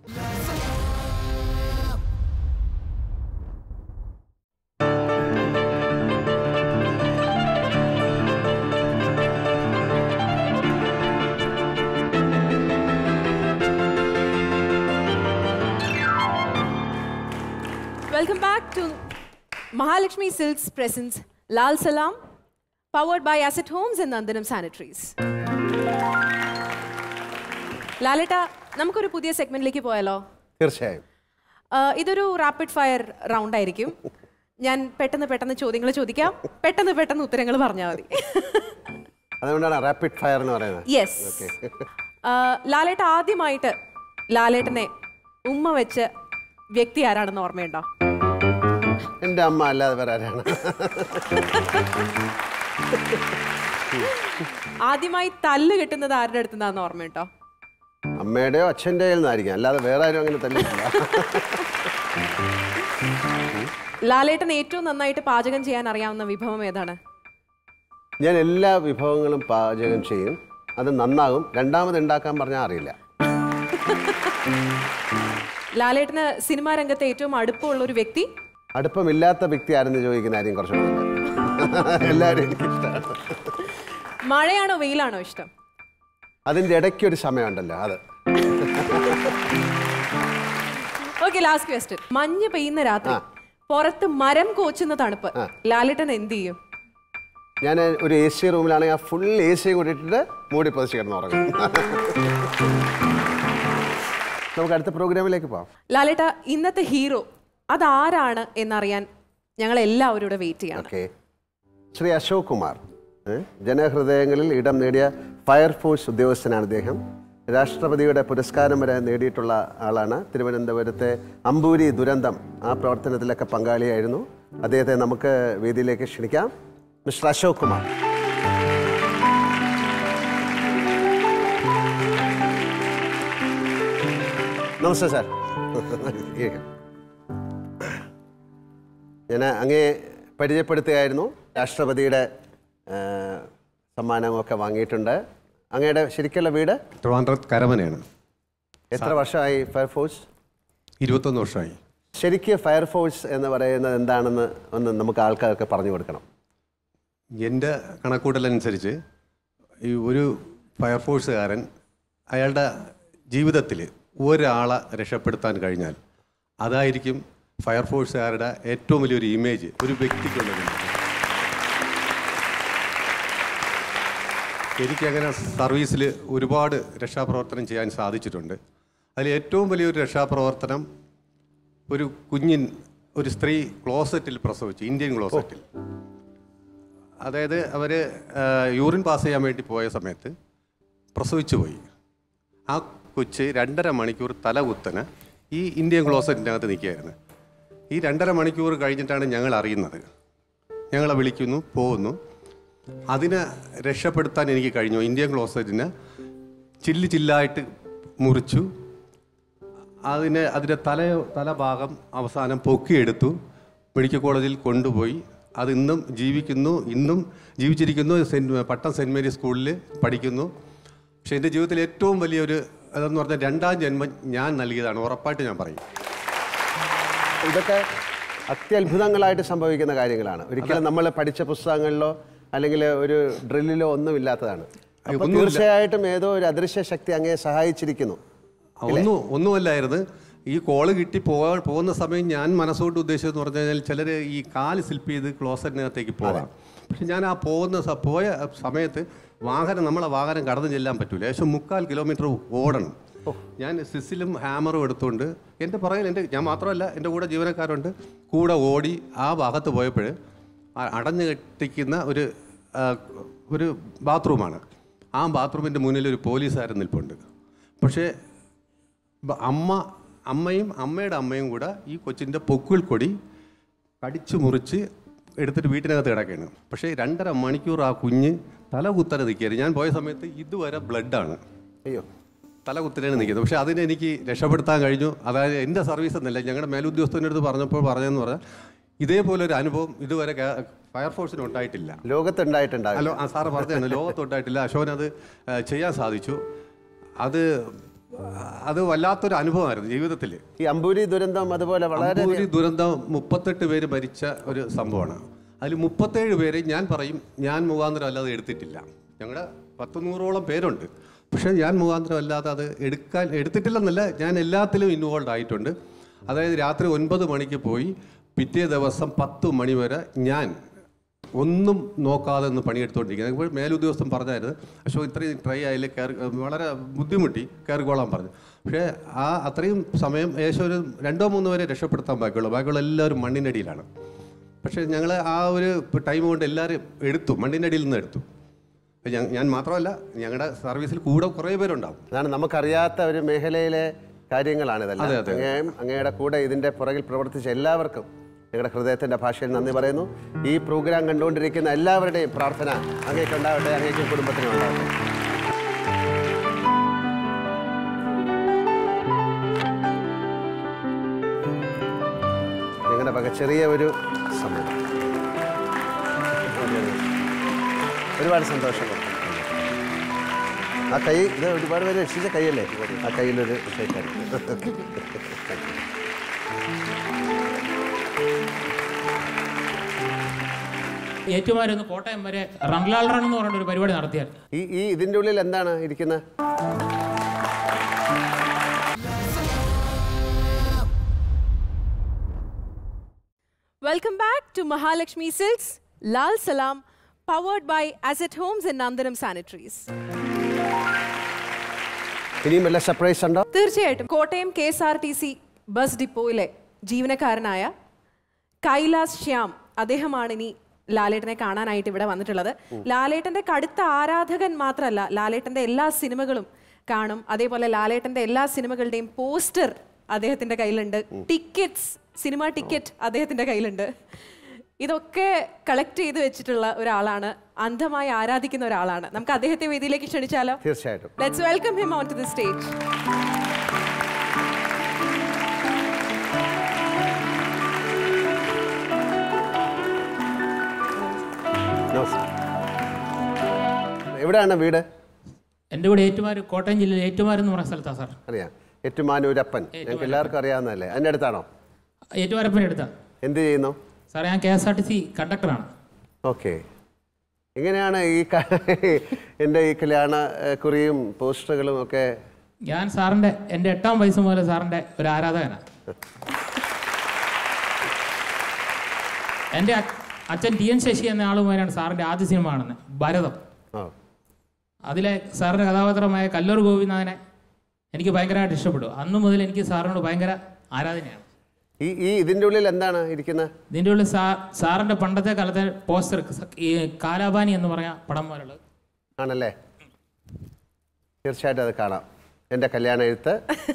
Welcome back to Mahalakshmi Silks presents Lal Salam, powered by Asset Homes and Nandanam Sanitaries. ലാലേട്ട, നമുക്കൊരു പുതിയ സെഗ്മെന്റിലേക്ക് പോയാലോ? തീർച്ചയായും. ഇതൊരു റാപ്പിഡ് ഫയർ റൗണ്ട് ആയിരിക്കും. ഞാൻ പെട്ടെന്ന് പെട്ടെന്ന് ചോദ്യങ്ങൾ ചോദിക്കാം, പെട്ടെന്ന് പെട്ടെന്ന് ഉത്തരങ്ങൾ പറഞ്ഞാൽ മതി. അതുകൊണ്ടാണ് റാപ്പിഡ് ഫയർ എന്ന് പറയുന്നത്. യെസ്. ലാലേട്ട, ആദ്യമായിട്ട് ലാലേട്ടനെ ഉമ്മ വെച്ച വ്യക്തി ആരാണെന്ന് ഓർമ്മയുണ്ടോ? എൻ്റെ അമ്മ അല്ലാതെ വേറെ ആരാണ്? ആദ്യമായി തല്ല് കിട്ടുന്നത് ആരുടെ അടുത്ത് നിന്നാന്ന് ഓർമ്മയുണ്ടോ? അമ്മയുടെയോ അച്ഛൻ്റെയോ നിന്നായിരിക്കും, അല്ലാതെ വേറെ ആരും അങ്ങനെ തല്ലിയിട്ടില്ല. ലാലേട്ടൻ ഏറ്റവും നന്നായിട്ട് പാചകം ചെയ്യാൻ അറിയാവുന്ന വിഭവം ഏതാണ്? ഞാൻ എല്ലാ വിഭവങ്ങളും പാചകം ചെയ്യും. അത് നന്നാകും. രണ്ടാമത് ഉണ്ടാക്കാൻ പറഞ്ഞാൽ അറിയില്ല. ലാലേട്ടന് സിനിമാ രംഗത്തെ ഏറ്റവും അടുപ്പമുള്ള ഒരു വ്യക്തി? അടുപ്പമില്ലാത്ത വ്യക്തി ആരെന്ന് ചോദിക്കുന്ന ആരെയും കുറച്ചുകൂടെ എല്ലാവരും എനിക്കിഷ്ടമാണ്. മഴയാണോ വെയിലാണോ ഇഷ്ടം? അതിൻ്റെ ഇടയ്ക്കൊരു സമയമുണ്ടല്ലോ, അത്. Okay, last question. മഞ്ഞ് പെയ്യുന്ന രാത്രി പുറത്ത് മരം കോച്ചുന്ന തണുപ്പ് ലാലേട്ടൻ എന്ത് ചെയ്യും? ഞാൻ ഒരു എ സി റൂമിലാണെങ്കിൽ ആ ഫുൾ എ സി കൂടി ഇട്ടിട്ട് മൂടി പതിച്ച് കിടന്ന് ഉറങ്ങും. നമുക്ക് അടുത്ത പ്രോഗ്രാമിലേക്ക് പോകാം. ലാലേട്ട, ഇന്നത്തെ ഹീറോ അതാരാണ് എന്നറിയാൻ ഞങ്ങൾ എല്ലാവരും ഇവിടെ വെയിറ്റ് ചെയ്യണം. ഓക്കെ. ശ്രീ അശോക് കുമാർ ജനഹൃദയങ്ങളിൽ ഇടം നേടിയ ഫയർഫോഴ്സ് ഉദ്യോഗസ്ഥനാണ് അദ്ദേഹം. രാഷ്ട്രപതിയുടെ പുരസ്കാരം വരെ നേടിയിട്ടുള്ള ആളാണ്. തിരുവനന്തപുരത്തെ അമ്പൂരി ദുരന്തം ആ പ്രവർത്തനത്തിലൊക്കെ പങ്കാളിയായിരുന്നു. അദ്ദേഹത്തെ നമുക്ക് വേദിയിലേക്ക് ക്ഷണിക്കാം. മിസ്റ്റർ അശോക് കുമാർ. നമസ്തേ സാർ. ഞാൻ അങ്ങേ പരിചയപ്പെടുത്തുകയായിരുന്നു. രാഷ്ട്രപതിയുടെ സമ്മാനമൊക്കെ വാങ്ങിയിട്ടുണ്ട്. അങ്ങയുടെ ശരിക്കുള്ള വീട് ട്രിവാൻഡ്രത്ത് കരമനയാണ്. എത്ര വർഷമായി ഫയർഫോഴ്സ്? ഇരുപത്തൊന്ന് വർഷമായി. ശരിക്കും ഫയർഫോഴ്സ് എന്ന് പറയുന്നത് എന്താണെന്ന് ഒന്ന് നമുക്ക് ആൾക്കാർക്ക് പറഞ്ഞു കൊടുക്കണം. എൻ്റെ കണക്കൂട്ടലനുസരിച്ച് ഈ ഒരു ഫയർഫോഴ്സുകാരൻ അയാളുടെ ജീവിതത്തിൽ ഒരാളെ രക്ഷപ്പെടുത്താൻ കഴിഞ്ഞാൽ അതായിരിക്കും ഫയർഫോഴ്സുകാരുടെ ഏറ്റവും വലിയൊരു ഇമേജ് ഒരു വ്യക്തിക്കുള്ളത്. എനിക്കങ്ങനെ സർവീസിൽ ഒരുപാട് രക്ഷാപ്രവർത്തനം ചെയ്യാൻ സാധിച്ചിട്ടുണ്ട്. അതിൽ ഏറ്റവും വലിയൊരു രക്ഷാപ്രവർത്തനം ഒരു കുഞ്ഞിൻ ഒരു സ്ത്രീ ക്ലോസറ്റിൽ പ്രസവിച്ചു, ഇന്ത്യൻ ക്ലോസറ്റിൽ. അതായത് അവർ യൂറിൻ പാസ് ചെയ്യാൻ വേണ്ടി പോയ സമയത്ത് പ്രസവിച്ചു പോയി. ആ കൊച്ച് രണ്ടര മണിക്കൂർ തലകുത്തന് ഈ ഇന്ത്യൻ ക്ലോസറ്റിൻ്റെ അകത്ത് നിൽക്കുകയായിരുന്നു. ഈ രണ്ടര മണിക്കൂർ കഴിഞ്ഞിട്ടാണ് ഞങ്ങൾ അറിയുന്നത്. ഞങ്ങളെ വിളിക്കുന്നു, പോകുന്നു. അതിനെ രക്ഷപ്പെടുത്താൻ എനിക്ക് കഴിഞ്ഞു. ഇന്ത്യൻ ക്ലോസറ്റിനെ ചില്ല് ചില്ലായിട്ട് മുറിച്ചു. അതിനെ അതിൻ്റെ തല തലഭാഗം അവസാനം പൊക്കിയെടുത്തു, മെഡിക്കൽ കോളേജിൽ കൊണ്ടുപോയി. അത് ഇന്നും ജീവിക്കുന്നു, ഇന്നും ജീവിച്ചിരിക്കുന്നു. സെൻറ്റ് പട്ടം സെൻറ്റ് മേരീസ് സ്കൂളിൽ പഠിക്കുന്നു. പക്ഷേ എൻ്റെ ജീവിതത്തിൽ ഏറ്റവും വലിയൊരു അതെന്ന് പറഞ്ഞാൽ രണ്ടാം ജന്മം ഞാൻ നൽകിയതാണ്, ഉറപ്പായിട്ട് ഞാൻ പറയും. ഇതൊക്കെ അത്യത്ഭുതങ്ങളായിട്ട് സംഭവിക്കുന്ന കാര്യങ്ങളാണ്. ഒരിക്കലും നമ്മൾ പഠിച്ച പുസ്തകങ്ങളിലോ അല്ലെങ്കിൽ ഒരു ഡ്രില്ലിലോ ഒന്നും ഇല്ലാത്തതാണ്. തീർച്ചയായിട്ടും ഏതോ ഒരു അദൃശ്യ ശക്തി അങ്ങേ സഹായിച്ചിരിക്കുന്നു. ഒന്നും ഒന്നുമല്ലായിരുന്നു. ഈ കോള് കിട്ടി പോകാ പോകുന്ന സമയം ഞാൻ മനസ്സോട്ട് ഉദ്ദേശിച്ചതെന്ന് പറഞ്ഞു കഴിഞ്ഞാൽ ചിലർ ഈ കാല് സ്ലിപ്പ് ചെയ്ത് ക്ലോസറ്റിനകത്തേക്ക് പോകാം. പക്ഷെ ഞാൻ ആ പോകുന്ന പോയ സമയത്ത് വാഹനം നമ്മളെ വാഹനം കടന്നു ചെല്ലാൻ പറ്റൂല. ഏകദേശം മുക്കാൽ കിലോമീറ്റർ ഓടണം. ഞാൻ സിസിലും ഹാമറും എടുത്തുകൊണ്ട് എൻ്റെ പുറകിൽ എൻ്റെ ഞാൻ മാത്രമല്ല എൻ്റെ കൂടെ ജീവനക്കാരുണ്ട്, കൂടെ ഓടി ആ ഭാഗത്ത് പോയപ്പോൾ അടഞ്ഞു കെട്ടിക്കുന്ന ഒരു ഒരു ബാത്റൂമാണ്. ആ ബാത്റൂമിൻ്റെ മുന്നിൽ ഒരു പോലീസുകാരൻ നിൽപ്പുണ്ട്. പക്ഷേ അമ്മ അമ്മയും അമ്മയുടെ അമ്മയും കൂടെ ഈ കൊച്ചിൻ്റെ പൊക്കിൾ കൊടി കടിച്ചു മുറിച്ച് എടുത്തിട്ട് വീട്ടിനകത്ത് കിടക്കുകയാണ്. പക്ഷേ രണ്ടര മണിക്കൂർ ആ കുഞ്ഞ് തല കുത്തനെ നിൽക്കുകയായിരുന്നു. ഞാൻ പോയ സമയത്ത് ഇതുവരെ ബ്ലഡാണ്. അയ്യോ, തല കുത്തനെയാണ് നിൽക്കുന്നത്. പക്ഷേ അതിനെ എനിക്ക് രക്ഷപ്പെടുത്താൻ കഴിഞ്ഞു. അതായത് എൻ്റെ സർവീസ് എന്നല്ല, ഞങ്ങളുടെ മേലുദ്യോഗസ്ഥൻ്റെ അടുത്ത് പറഞ്ഞപ്പോൾ പറഞ്ഞതെന്ന് പറഞ്ഞാൽ ഇതേപോലെ ഒരു അനുഭവം ഇതുവരെ ഫയർഫോഴ്സിന് ഉണ്ടായിട്ടില്ല, ലോകത്തുണ്ടായിട്ടുണ്ടാകും. ഹലോ ആ സാറ് പറഞ്ഞതാണ്, ലോകത്തുണ്ടായിട്ടില്ല. അശോകനത് ചെയ്യാൻ സാധിച്ചു. അത് അത് വല്ലാത്തൊരു അനുഭവമായിരുന്നു ജീവിതത്തിൽ. ഈ അമ്പൂരി ദുരന്തം അതുപോലെ വളരെ അമ്പൂരി ദുരന്തം മുപ്പത്തെട്ട് പേര് മരിച്ച ഒരു സംഭവമാണ്. അതിൽ മുപ്പത്തേഴ് പേര് ഞാൻ പറയും ഞാൻ മുഖാന്തരം അല്ലാതെ എടുത്തിട്ടില്ല. ഞങ്ങളുടെ പത്ത് നൂറോളം പേരുണ്ട്. പക്ഷേ ഞാൻ മുഖാന്തരം അല്ലാതെ അത് എടുക്കാൻ എടുത്തിട്ടില്ലെന്നല്ല, ഞാൻ എല്ലാത്തിലും ഇൻവോൾവ് ആയിട്ടുണ്ട്. അതായത് രാത്രി ഒൻപത് മണിക്ക് പോയി പിറ്റേ ദിവസം പത്ത് മണി വരെ ഞാൻ ഒന്നും നോക്കാതെ ഒന്ന് പണിയെടുത്തുകൊണ്ടിരിക്കുന്നത്. ഇപ്പോൾ മേലുദ്യോഗസ്ഥൻ പറഞ്ഞായിരുന്നു അശോക് ഇത്രയും ട്രൈ ആയില്ലേ, കയറി വളരെ ബുദ്ധിമുട്ടി കയറിക്കോളാൻ പറഞ്ഞു. പക്ഷേ ആ അത്രയും സമയം ഏകദേശം ഒരു രണ്ടോ മൂന്നോ വരെ രക്ഷപ്പെടുത്താൻ ബാക്കിയുള്ളൂ. ബാക്കിയുള്ള എല്ലാവരും മണ്ണിനടിയിലാണ്. പക്ഷേ ഞങ്ങൾ ആ ഒരു ടൈം കൊണ്ട് എല്ലാവരും എടുത്തു, മണ്ണിനടിയിൽ നിന്ന് എടുത്തു. ഞാൻ മാത്രമല്ല, ഞങ്ങളുടെ സർവീസിൽ കൂടെ കുറേ പേരുണ്ടാവും. അതാണ് നമുക്കറിയാത്ത ഒരു മേഖലയിലെ കാര്യങ്ങളാണ് ഇതെല്ലാം. അങ്ങേയും അങ്ങയുടെ കൂടെ ഇതിൻ്റെ പുറകിൽ പ്രവർത്തിച്ച എല്ലാവർക്കും ഞങ്ങളുടെ ഹൃദയത്തിൻ്റെ ഭാഷയിൽ നന്ദി പറയുന്നു. ഈ പ്രോഗ്രാം കണ്ടുകൊണ്ടിരിക്കുന്ന എല്ലാവരുടെയും പ്രാർത്ഥന അങ്ങേക്ക് ഉണ്ടാവട്ടെ, അങ്ങേക്കും കുടുംബത്തിനും ഉണ്ടാവട്ടെ. ഞങ്ങളുടെ വക ചെറിയ ഒരു സമയം, ഒരുപാട് സന്തോഷം. ആ കൈ ഇത് ഒരുപാട് പേര് രക്ഷിച്ച കൈയല്ലേ, ആ കയ്യിലൊരു ഷേക്കാണ്. ഏറ്റുമാനൂന്ന് കോട്ടയം വരെ റൺലാൽ റൺ എന്ന് പറഞ്ഞ ഒരു പരിപാടി നടത്തിയായിരുന്നു. ഈ ഈ ഇതിൻ്റെ ഉള്ളിൽ എന്താണ് ഇരിക്കുന്നത്? Welcome back to Mahalakshmi Silks, Lal Salam, powered by Asset Homes and Nandanam Sanitaries. ഇനിയും വല്ല സർപ്രൈസ് ഉണ്ടോ? തീർച്ചയായിട്ടും. Kottayam K S R T C bus ഡിപ്പോയിലെ ജീവനക്കാരനായ കൈലാസ് ശ്യാം, അദ്ദേഹമാണ് ഇനി ലാലേട്ടനെ കാണാനായിട്ട് ഇവിടെ വന്നിട്ടുള്ളത്. ലാലേട്ടന്റെ കടുത്ത ആരാധകൻ മാത്രമല്ല, ലാലേട്ടന്റെ എല്ലാ സിനിമകളും കാണും. അതേപോലെ ലാലേട്ടന്റെ എല്ലാ സിനിമകളുടെയും പോസ്റ്റർ അദ്ദേഹത്തിന്റെ കയ്യിലുണ്ട്. ടിക്കറ്റ്സ്, സിനിമ ടിക്കറ്റ് അദ്ദേഹത്തിന്റെ കയ്യിലുണ്ട്. ഇതൊക്കെ കളക്ട് ചെയ്ത് വെച്ചിട്ടുള്ള ഒരാളാണ്, അന്ധമായി ആരാധിക്കുന്ന ഒരാളാണ്. നമുക്ക് അദ്ദേഹത്തെ വേദിയിലേക്ക് ക്ഷണിച്ചാലോ? തീർച്ചയായിട്ടും. Let's welcome him on to the stage. എവിടെയാണ് വീട്? എൻ്റെ വീട് ഏറ്റുമാർ, കോട്ടയം ജില്ലയിൽ ഏറ്റുമാർ എന്ന് പറയുന്ന സ്ഥലത്താണ് സാർ. അറിയാം, ഏറ്റുമാനൂരപ്പൻ ഞങ്ങൾക്ക് എല്ലാവർക്കും അറിയാവുന്നതല്ലേ? അതിൻ്റെ അടുത്താണോ? ഏറ്റുമാരപ്പൻ്റെ അടുത്താണ്. എന്ത് ചെയ്യുന്നു സാർ? ഞാൻ K S R T C കണ്ടക്ടറാണ്. ഓക്കെ. എങ്ങനെയാണ് ഈ എൻ്റെ ഈ കല്യാണ കുറിയും പോസ്റ്ററുകളും ഒക്കെ? ഞാൻ സാറിൻ്റെ എൻ്റെ എട്ടാം വയസ്സ് മുതൽ സാറിൻ്റെ ഒരു ആരാധകനാണ്. എൻ്റെ അച്ഛൻ ടി എൻ ശശി എന്ന ആളുമാരാണ് സാറിൻ്റെ ആദ്യ സിനിമ കാണുന്നത്, ഭരതം. അതിലെ സാറിൻ്റെ കഥാപാത്രമായ കല്ലൂർ ഗോപിനാഥനെ എനിക്ക് ഭയങ്കരമായിട്ട് ഇഷ്ടപ്പെടും. അന്നു മുതൽ എനിക്ക് സാറിനോട് ഭയങ്കര ആരാധനയാണ്. ഈ ഈ ഇതിൻ്റെ ഉള്ളിൽ എന്താണ് ഇരിക്കുന്നത്? ഇതിൻ്റെ ഉള്ളിൽ സാ സാറിൻ്റെ പണ്ടത്തെ കാലത്തെ പോസ്റ്റർ, ഈ കാലാപാനി എന്ന് പറഞ്ഞ പടം പോലുള്ളത് ആണല്ലേ? തീർച്ചയായിട്ടും അത് കാണാം. എൻ്റെ കല്യാണ എഴുത്ത്.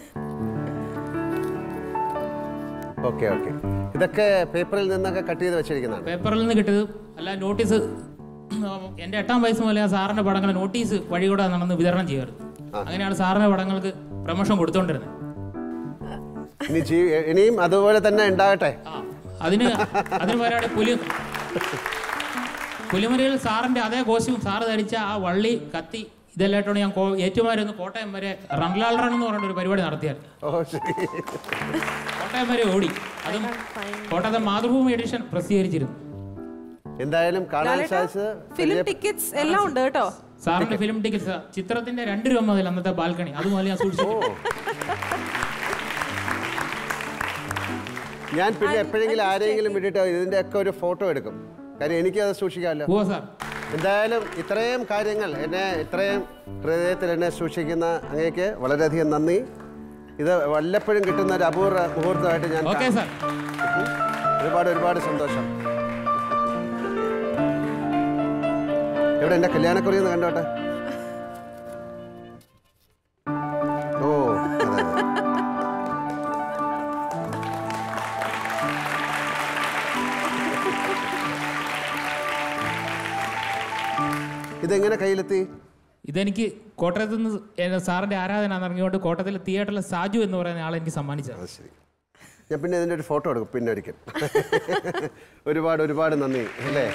Okay okay. ഇതൊക്കെ പേപ്പറിൽ നിന്നൊക്കെ കട്ട് ചെയ്ത് വെച്ചിരിക്കുന്നതാണ്? പേപ്പറിൽ നിന്ന് കിട്ടിയത് അല്ല, നോട്ടീസ്. എൻ്റെ എട്ടാം വയസ്സ് മുതൽ ഞാൻ സാറിൻ്റെ പടങ്ങൾ നോട്ടീസ് വഴി കൂടെ നടന്ന് വിതരണം ചെയ്യുമായിരുന്നു. അങ്ങനെയാണ് സാറിൻ്റെ പടങ്ങൾക്ക് പ്രമോഷൻ കൊടുത്തോണ്ടിരുന്നത്. ഇനി ഇനിയും അതുപോലെ തന്നെ ഉണ്ടാകട്ടെ. അതിന് അതിന് പകരമാണ് പുലി പുലിമുരിയിൽ സാറിൻ്റെ അതേ കോസ്റ്റ്യൂം സാറ് ധരിച്ച ആ വള്ളി, കത്തി ഇതെല്ലായിട്ടാണ് ഞാൻ ഏറ്റുമാരെന്ന് കോട്ടയം വരെ റൺലാൽ റൺ എന്ന് പറഞ്ഞൊരു പരിപാടി നടത്തിയായിരുന്നു. കോട്ടയം വരെ ഓടി. അതും കോട്ടയത്തെ മാതൃഭൂമി എഡിഷൻ പ്രസിദ്ധീകരിച്ചിരുന്നു. എന്തായാലും കാണാൻ സാധിച്ചത് ഫിലിം ടിക്കറ്റ്സ് എല്ലാം ഉണ്ട് കേട്ടോ. സാറിന്റെ ഫിലിം ടിക്കറ്റ്സ് ചിത്രത്തിന്റെ രണ്ട് രൂപ മുതൽ അന്നത്തെ ബാൽക്കണി അതുപോലെ ഞാൻ സൂക്ഷിച്ചു. ഞാൻ പിന്നെ എപ്പോഴെങ്കിലും ആരെങ്കിലും വിട്ടിട്ട് ഇതിന്റെ ഒക്കെ ഒരു ഫോട്ടോ എടുക്കും. കാര്യം എനിക്കത് സൂക്ഷിക്കാമല്ലോ. എന്തായാലും ഇത്രയും കാര്യങ്ങൾ എന്നെ ഇത്രയും ഹൃദയത്തിൽ എന്നെ സൂക്ഷിക്കുന്ന അങ്ങേക്ക് വളരെയധികം നന്ദി. ഇത് വല്ലപ്പോഴും കിട്ടുന്ന ഒരു അപൂർവ മുഹൂർത്തമായിട്ട് ഞാൻ ഒരുപാട് ഒരുപാട് സന്തോഷം. എവിടെ എൻ്റെ കല്യാണക്കുറി ഒന്ന് കണ്ടോട്ടെ. ഓ ഇതെങ്ങനെ കയ്യിലെത്തി? ഇതെനിക്ക് കോട്ടയത്ത് നിന്ന് സാറിന്റെ ആരാധന ഇറങ്ങിയോണ്ട് കോട്ടയത്തിലെ തിയേറ്ററിലെ സാജു എന്ന് പറയുന്ന ആളെ എനിക്ക് സമ്മാനിച്ചത്. ശരി, ഞാൻ പിന്നെ ഇതിൻ്റെ ഒരു ഫോട്ടോ എടുക്കും പിന്നെ ഒരിക്കൽ. ഒരുപാട് ഒരുപാട് നന്ദി അല്ലേ.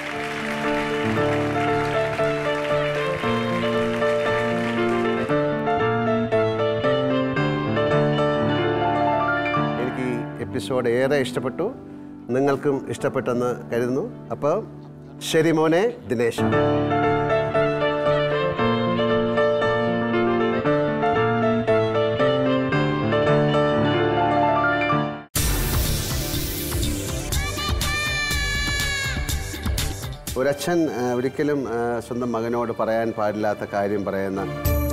എനിക്ക് ഈ എപ്പിസോഡ് ഏറെ ഇഷ്ടപ്പെട്ടു, നിങ്ങൾക്കും ഇഷ്ടപ്പെട്ടെന്ന് കരുതുന്നു. അപ്പോൾ ശരി മോനെ ദിനേശ്. ഒരച്ഛൻ ഒരിക്കലും സ്വന്തം മകനോട് പറയാൻ പാടില്ലാത്ത കാര്യം പറയുന്ന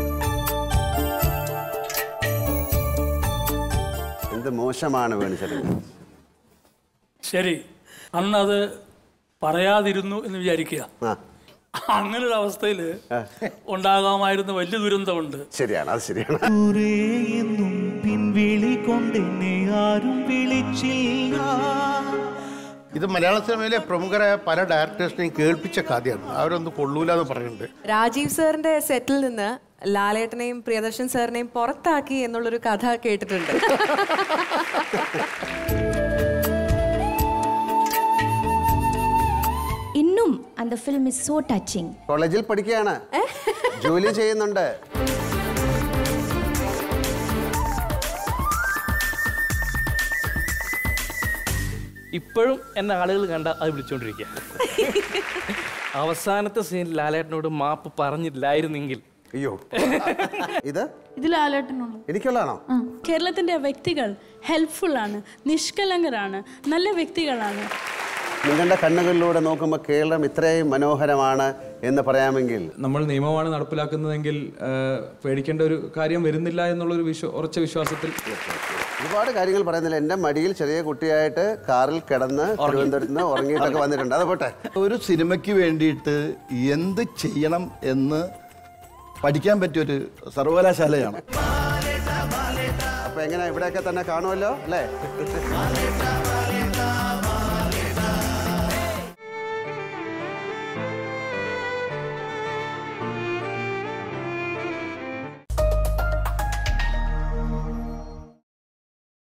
എന്ത് മോശമാണ് വേണിച്ചത്. ശരി, അന്നത് പറയാതിരുന്നു എന്ന് വിചാരിക്കുക. അങ്ങനൊരു അവസ്ഥയിൽ ഉണ്ടാകാമായിരുന്ന വലിയ ദുരന്തമുണ്ട്. ശരിയാണ്, അത് ശരിയാണ്. പിൻവിളി കൊണ്ടെന്നെ ആരും വിളിച്ചില്ല. ഇത് മലയാള സിനിമയിലെ പ്രമുഖരായ പല ഡയറക്ടേഴ്സിനെയും കേൾപ്പിച്ച കഥയാണ്. അവരൊന്നും കൊള്ളൂല എന്ന് പറയുന്നുണ്ട്. രാജീവ് സാറിന്റെ സെറ്റിൽ നിന്ന് ലാലേട്ടനെയും പ്രിയദർശൻ സാറിനെയും പുറത്താക്കി എന്നുള്ളൊരു കഥ കേട്ടിട്ടുണ്ട്. ഇന്നും அந்த film is so touching. കോളേജിൽ പഠിക്കുകയാണ്, ജോലി ചെയ്യുന്നുണ്ട്. ഇപ്പോഴും എന്നെ ആളുകൾ കണ്ട അത് വിളിച്ചോണ്ടിരിക്കുക. അവസാനത്തെ സീനിൽ ലാലേട്ടനോട് മാപ്പ് പറഞ്ഞില്ലായിരുന്നെങ്കിൽ. അയ്യോ, ഇത് ഇത് ലാലേട്ടനുള്ളൂ. എനിക്കുള്ളതാണോ? കേരളത്തിന്റെ വ്യക്തികൾ ഹെൽപ്ഫുൾ ആണ്, നിഷ്കളങ്കരാണ്, നല്ല വ്യക്തികളാണ്. നിങ്ങളുടെ കണ്ണുകളിലൂടെ നോക്കുമ്പോൾ കേരളം ഇത്രയും മനോഹരമാണ് എന്ന് പറയാമെങ്കിൽ, നമ്മൾ നിയമമാണ് നടപ്പിലാക്കുന്നതെങ്കിൽ പേടിക്കേണ്ട ഒരു കാര്യം വരുന്നില്ല എന്നുള്ളൊരു വിശ്വ ഉറച്ച വിശ്വാസത്തിൽ ഒരുപാട് കാര്യങ്ങൾ പറയുന്നില്ല. എൻ്റെ മടിയിൽ ചെറിയ കുട്ടിയായിട്ട് കാറിൽ കിടന്ന് തിരുവനന്തപുരത്ത് നിന്ന് ഉറങ്ങിയിട്ടൊക്കെ വന്നിട്ടുണ്ട്. അത് പോട്ടെ, ഒരു സിനിമയ്ക്ക് വേണ്ടിയിട്ട് എന്ത് ചെയ്യണം എന്ന് പഠിക്കാൻ പറ്റിയൊരു സർവകലാശാലയാണ്. അപ്പൊ എങ്ങനെ ഇവിടെയൊക്കെ തന്നെ കാണുമല്ലോ അല്ലേ?